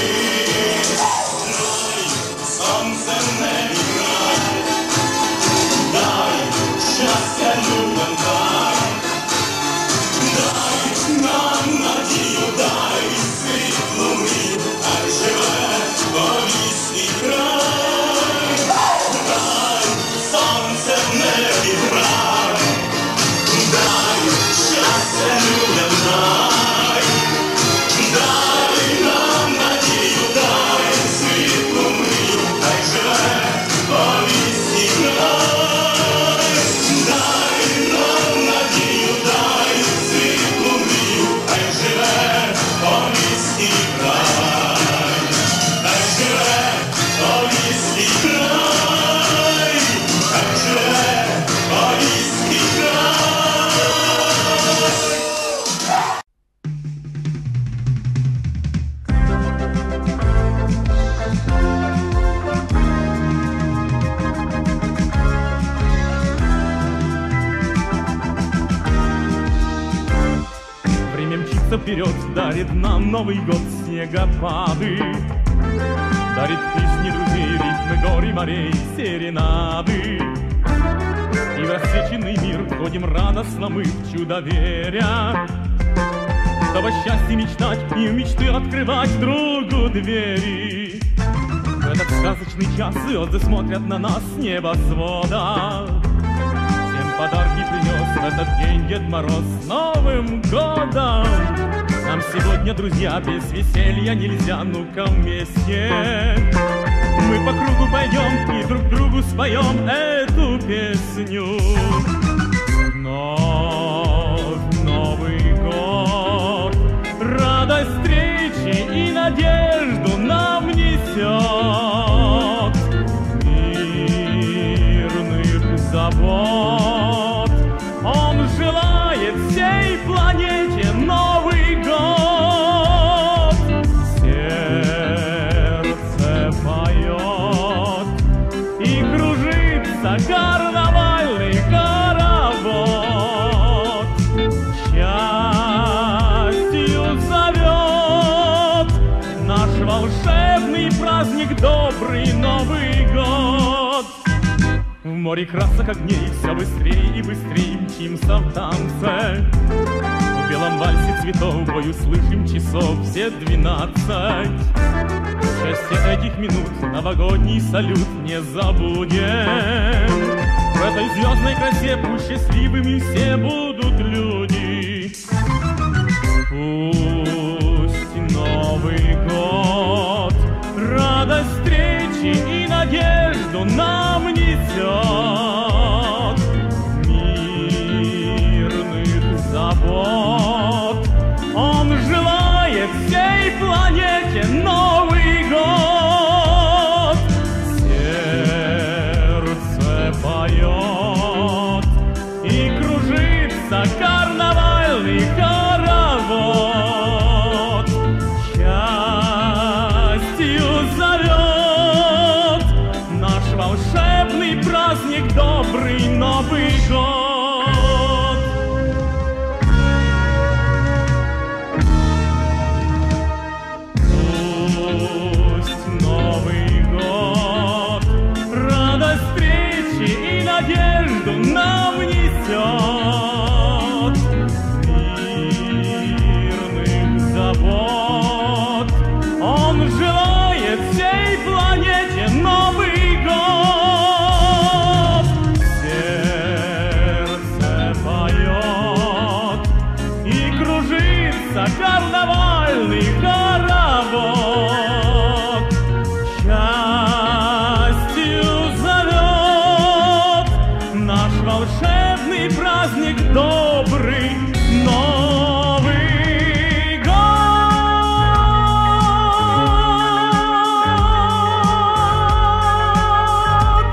Знай, сонце не відрай, дай щастя людям, дай, дай нам надію, дай світлу мрію, хай живе повісний край. Дай сонце не відрай, дай щастя людям, дай, дай нам надію, дай світлу мрію, хай живе повісний край. Дай нам надію, дай світлу мрію, хай живе повісний край. Хай живе повісний край, хай живе повісний край. Время мчится вперед, дарит нам Новый год снегопады, дарит песни друзей, ритмы гор и морей, серенады. И в рассвеченный мир входим радостно мы в чудо веря, чтобы счастье мечтать и в мечты открывать другу двери. В этот сказочный час звезды смотрят на нас с небосвода. Всем подарки принес в этот день Дед Мороз с Новым годом. Нам сегодня, друзья, без веселья нельзя, ну-ка вместе мы по кругу пойдем и друг другу споем эту песню. Вновь Новый год радость встречи и надежду нам несет. Мирных забот он желает всей планете Новый год. Сердце поет и кружится карнавальный хоровод. Счастью зовет наш волшебный праздник, добрый Новый год. В море красок огней все быстрее и быстрее мчимся в танце. В белом вальсе цветов бой услышим часов все двенадцать. Счастье этих минут, новогодний салют не забудем. В этой звездной красе пусть счастливыми все будут люди. Пусть Новый год радость встречи и надежду нам несет. Мирных забот он желает всей планете Новый год. Сердце поет и кружится карнавальный хоровод. Счастью зовет наш волшебный праздник, добрый Новый год. Пусть Новый год радость встречи и надежду нам несет. Мирных забот он желает всей планете Новый год. Сердце поет и кружится карнавальный хоровод. Счастью зовет наш волшебный праздник, добрый Новый год.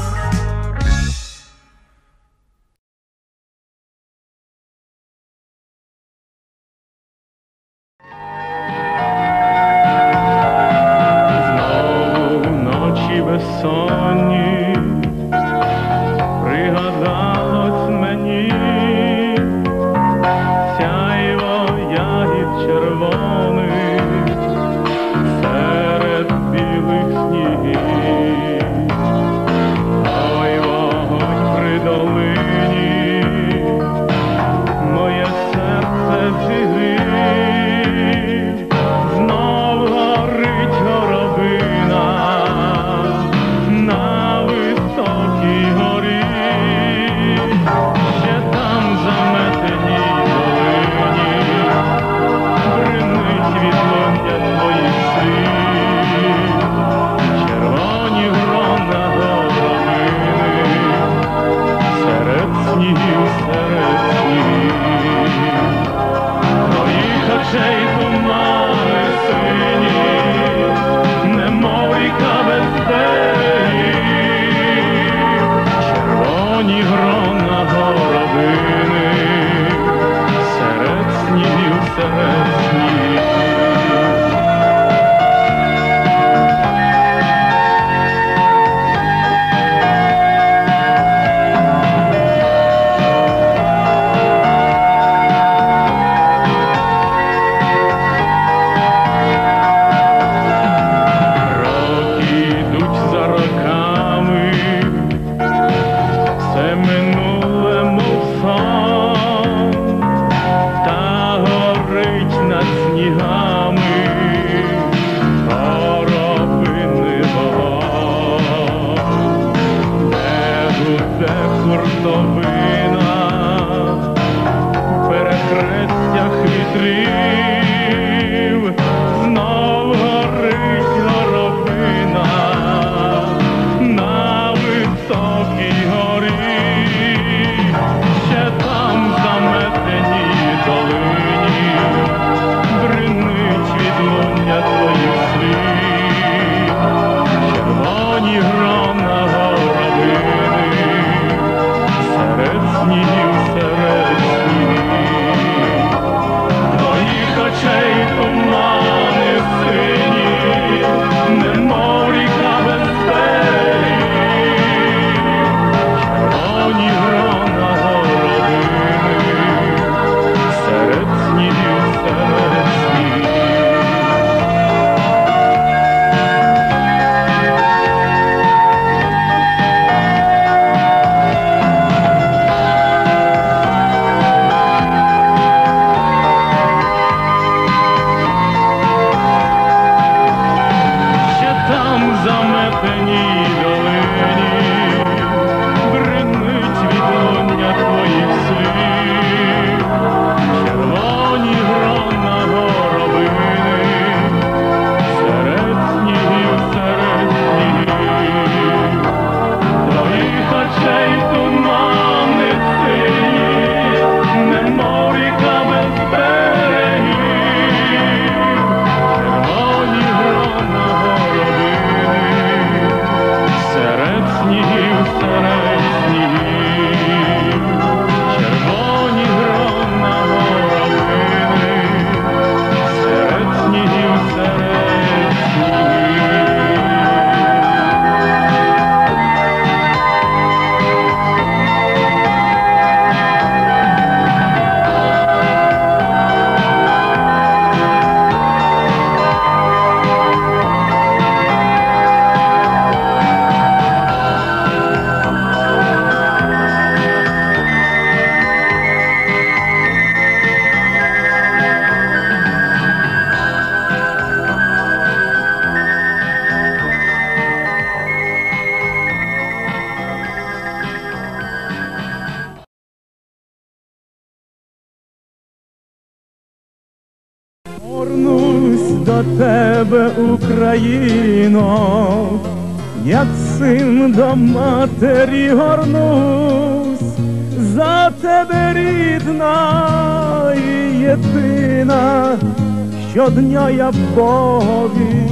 Горнусь до тебе, Україно, як син до матері горнусь, за тебе рідна і єдина, щодня я Богові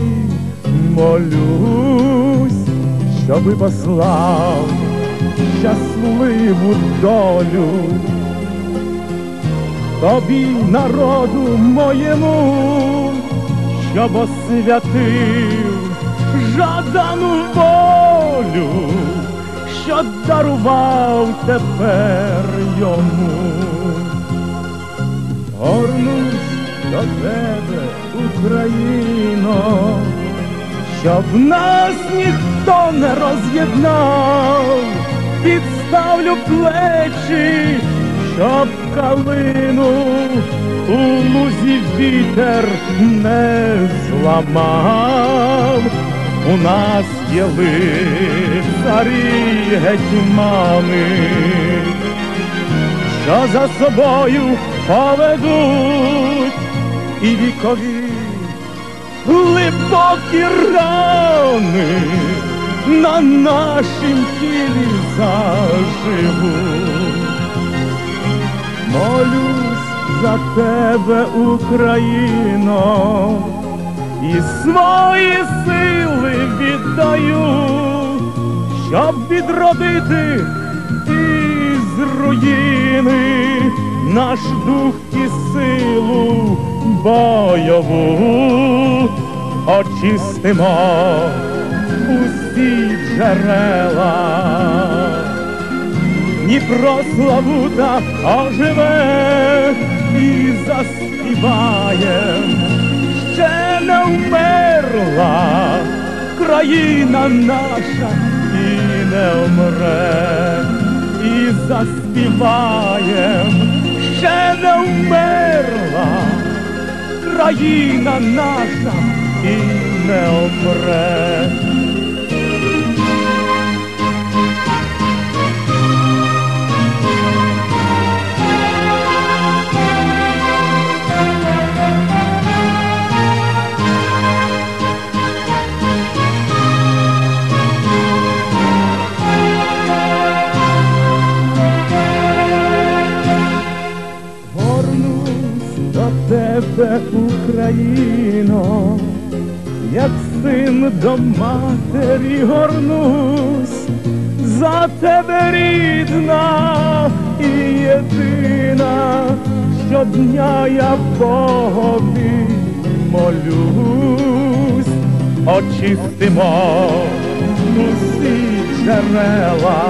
молюсь, щоби послав щасливу долю тобі, народу моєму, щоб освятив жадану волю, що дарував тепер йому. Горнусь до тебе, Україно, щоб нас ніхто не роз'єднав, підставлю плечі, щоб калину у лузі вітер не зламав. У нас є лицарі гетьмани, що за собою поведуть і вікові глибокі рани на нашім тілі заживуть. Молюсь за тебе, Україно, і свої сили віддаю, щоб відродити із руїни наш дух і силу бойову. Очистимо усі джерела, Дніпро Славута оживе і заспіваєм. Ще не вмерла країна наша і не вмре, і заспіваєм. Ще не вмерла країна наша і не вмре. Тебе, Україно, як син до матері горнусь, за тебе рідна і єдина, щодня я Богові молюсь. Очистимо усі джерела,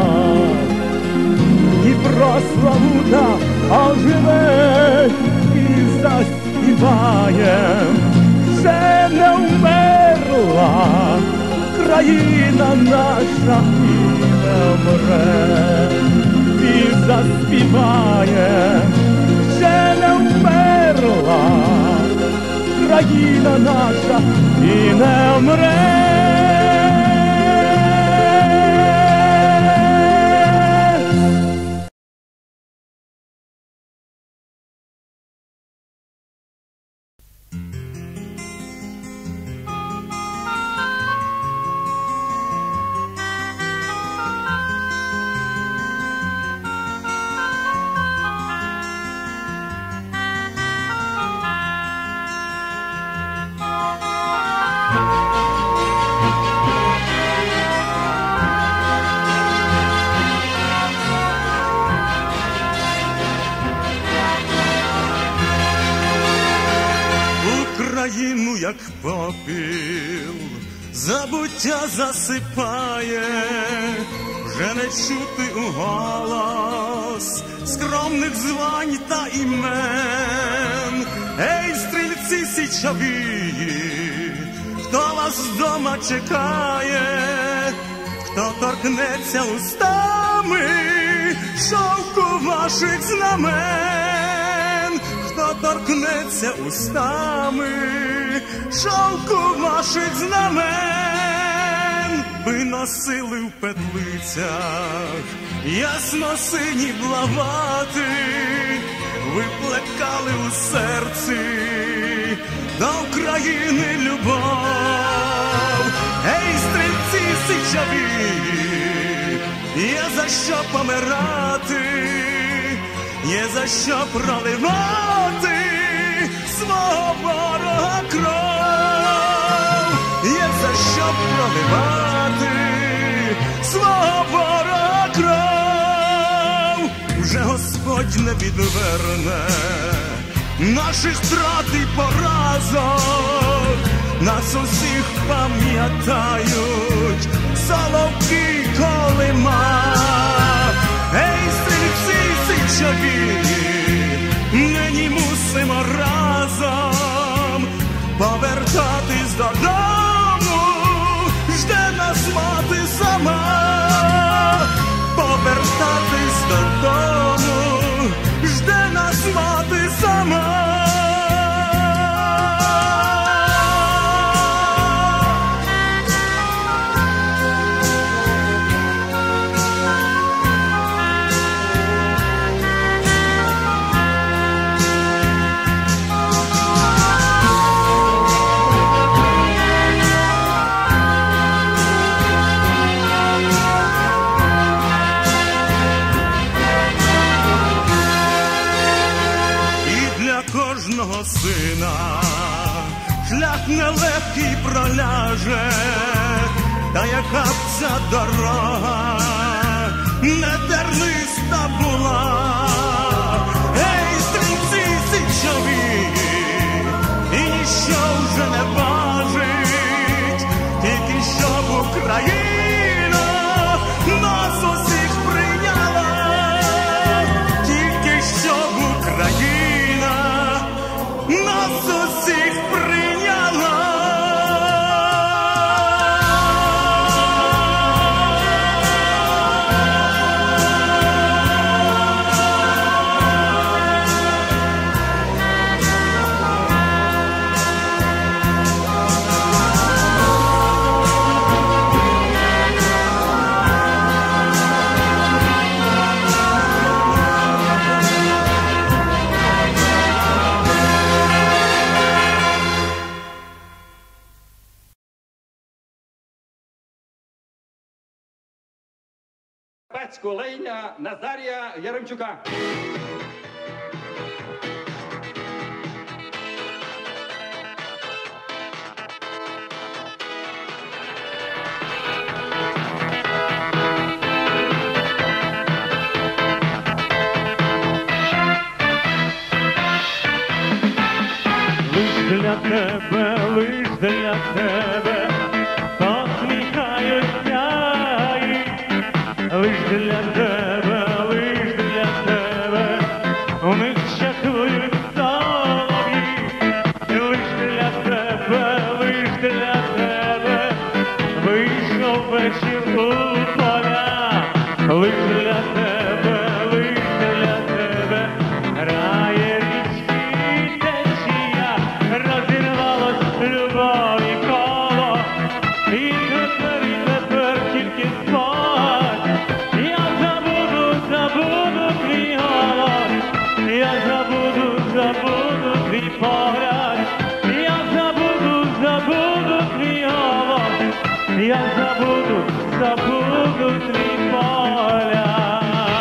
Дніпро Славута оживе і заспіваєм. Ще не вмерла країна наша і не вмре, і заспіваєм. Ще не вмерла країна наша і не вмре. Україну, як попіл, забуття засипає, вже не чути у голос скромних звань та імен. Ей, стрільці січовії, хто вас вдома чекає, хто торкнеться устами шовку ваших знамен, хто торкнеться устами шовку ваших знамен. Ви носили в петлицях ясно-сині блавати, ви плекали у серці до України любов. Ей, стрільці січові, є за що помирати, є за що проливати свого ворога кров, є за що проливати свого ворога кров. Вже Господь не відверне наших втрат і поразок, нас усіх пам'ятають соловки Колима. Ей, стрільці січові, нині мусимо разом повертатись додому, жде нас мати сама, повертатись додому, жде нас мати сама. Кожного сина шлях нелегкий проляже, та яка б ця дорога не терниста була. Ей, стрільці січові, і ніщо вже не важить, тільки щоб Україна нас усіх прийняла, тільки щоб Україна нас усіх прийняла. Лейня Назарія Яремчука. Лиш для тебе, лиш для тебе посміхаються, лиш для тебе, лиш для тебе у них чаклують солов'ї, лиш для тебе, лиш для тебе вийшов вечір у поля, лиш для тебе, лиш для тебе грає річки течія, розірвалось любові коло, і тепер, і тепер тільки спать. Я забуду, забуду твій голос, я забуду, забуду твій погляд, я забуду, забуду твій голос, я забуду, забуду твій погляд.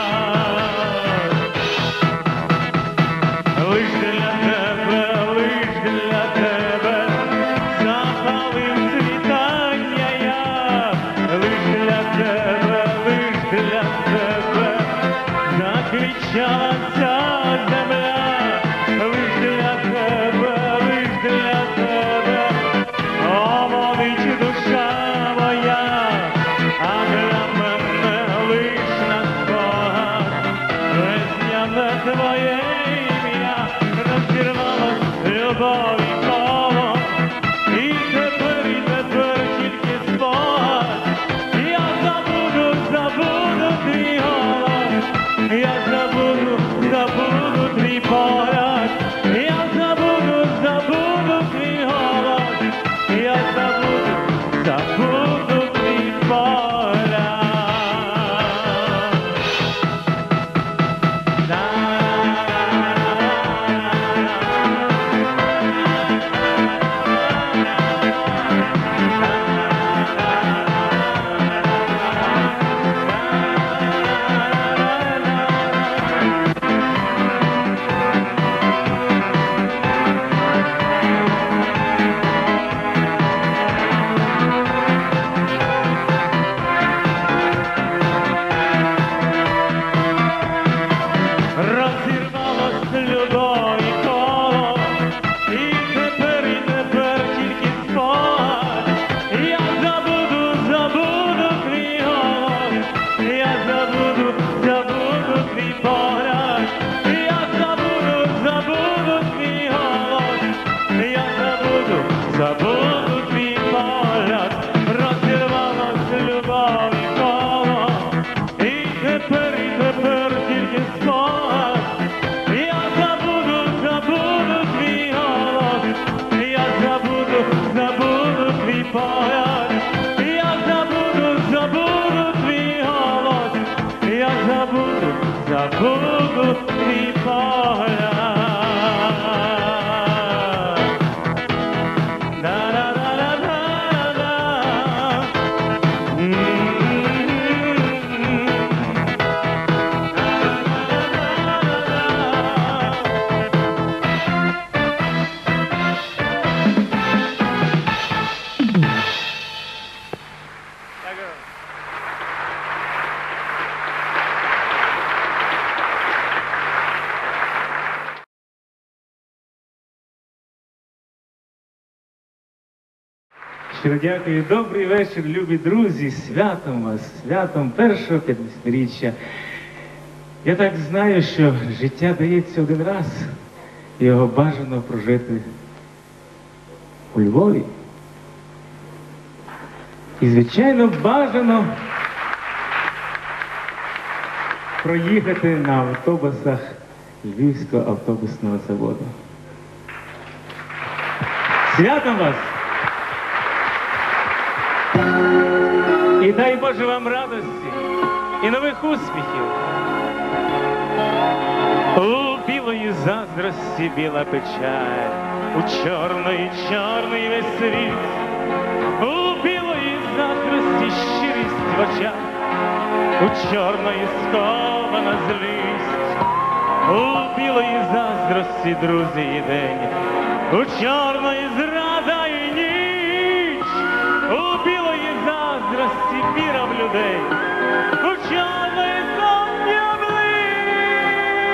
Лиш для тебе, лиш для тебе запалив світання я, лиш для тебе, лиш для тебе закричала ця земля, лиш для тебе, лиш для тебе омолить душа моя, а для мене лиш на спогад весняне твоє ім'я, розірвалось любові коло, і тепер, і тепер тільки спогад. Я забуду, забуду твій голос, я забуду, забуду твій погляд, я забуду, забуду твій голос, я забуду, забуду твій погляд. Щиро дякую. Добрий вечір, любі друзі. Святом вас, святом першого п'ятдесятиріччя. Я так знаю, що життя дається один раз, і його бажано прожити у Львові. І, звичайно, бажано проїхати на автобусах Львівського автобусного заводу. Святом вас! І дай Боже вам радості і нових успіхів. У білої заздрості біла печаль, у чорної чорний весь світ, у білої заздрості щирість в очах, у чорної схована злість, у білої заздрості, друзі, і день, у чорної зрада і ніч, у білої заздрості віра в людей, у чорної сомня близь.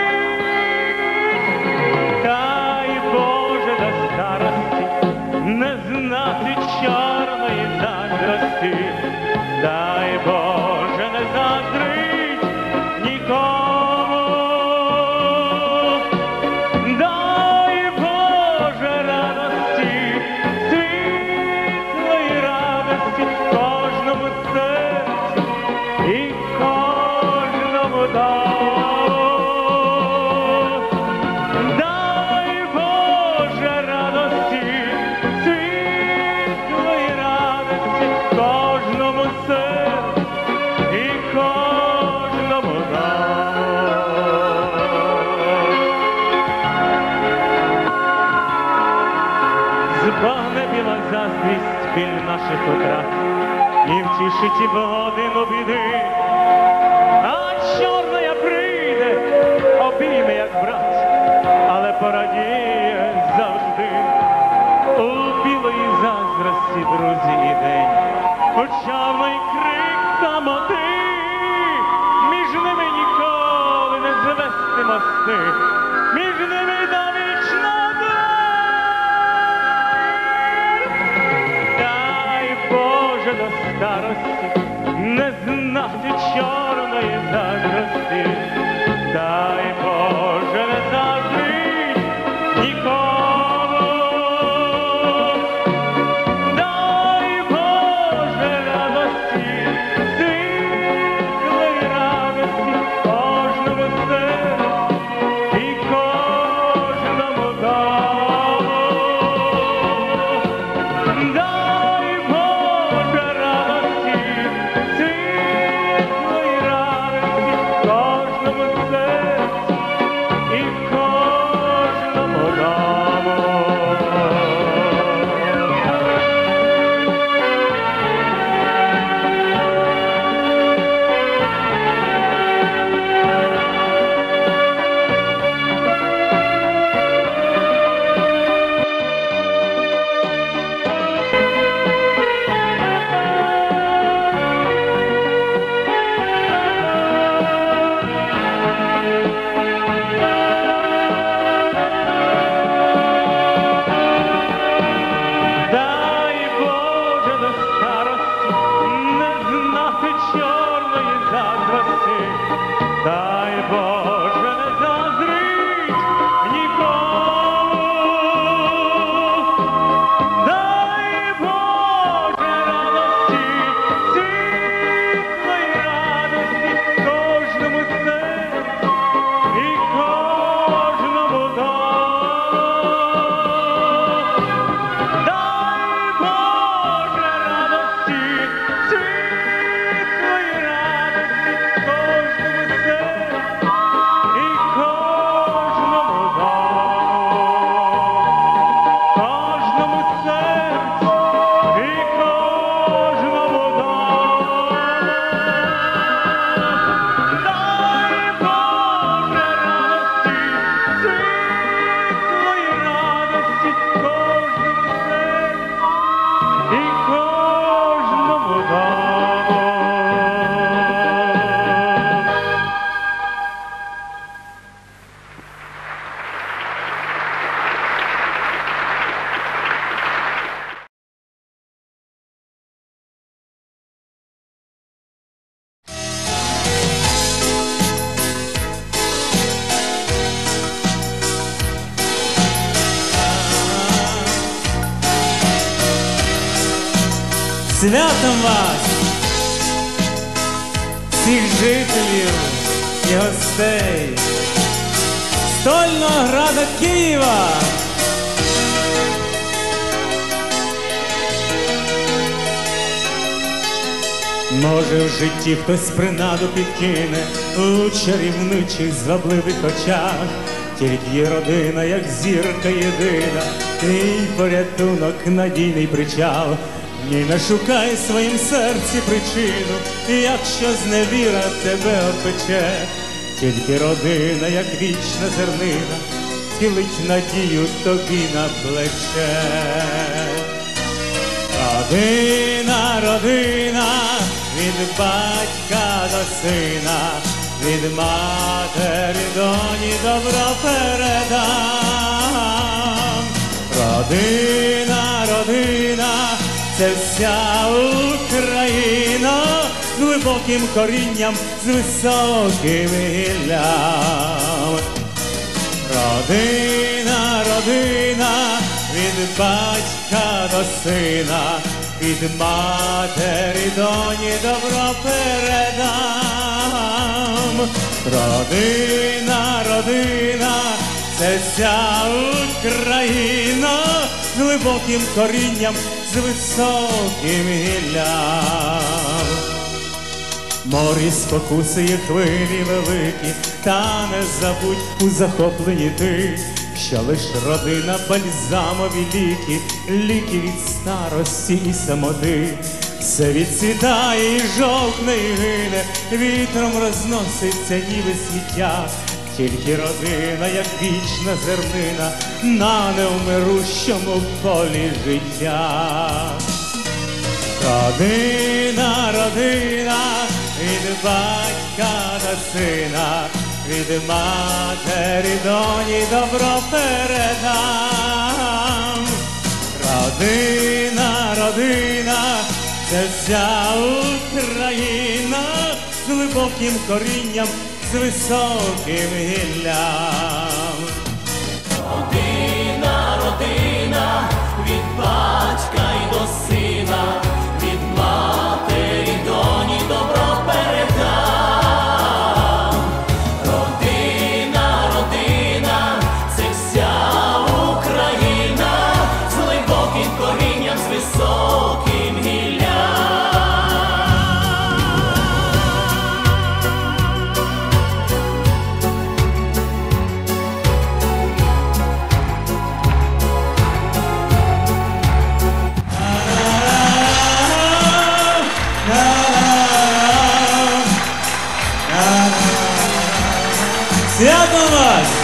Дай Боже до старості не знати чорної заздрості, дай Боже не заздрить нікому, дай Боже радості, світлої радості кожному серцю і кожному дому. Дай Боже радості, світлої радості кожному серцю і кожному дому. Збагне біла заздрість біль наших утрат і втішить в годину біди, а чорна прийде, обійме як брат, але порадіє завжди. У білої заздрості, друзі, і день, у чорний крик самоти, між ними ніколи не звести мости, між ними довічна дай Боже до старості не знати чорної заздрості, дай Боже не заздрить нікому, дай Боже радості, світлої радості кожному серцю і кожному дому. Дай Боже радості, Святом вас, всіх жителів і гостей стольного града Києва. Може, в житті хтось принаду підкине у чарівничих звабливих очах, тільки є родина, як зірка єдина, твій порятунок, надійний причал. Ні, не шукай в своїм серці причину, якщо зневіра тебе опече, тільки родина, як вічна зернина, цілить надію тобі на плече. Родина, родина, від батька до сина, від матері доні добро передам. Родина, родина, це вся Україна, з глибоким корінням, з високим гіллям. Родина, родина, від батька до сина, від матері доні добро передам. Родина, родина, це вся Україна, з глибоким корінням, з високим гіллям. Морі спокусує хвилі великі, та не забудь у захопленні ти, що лиш родина бальзамові ліки, ліки від старості і самоти. Все відцвітає і жовтне і гине, вітром розноситься ніби сміття, тільки родина, як вічна зернина, на невмирущому полі життя. Родина, родина, від батька до сина, від матері доні добро передам. Родина, родина, це вся Україна, з глибоким корінням, з високим гіллям. Родина, родина, від батька й до сина, від матері доні добро передам. Родина, родина, це вся Україна, з глибоким корінням, з високим гіллям. Святом вас!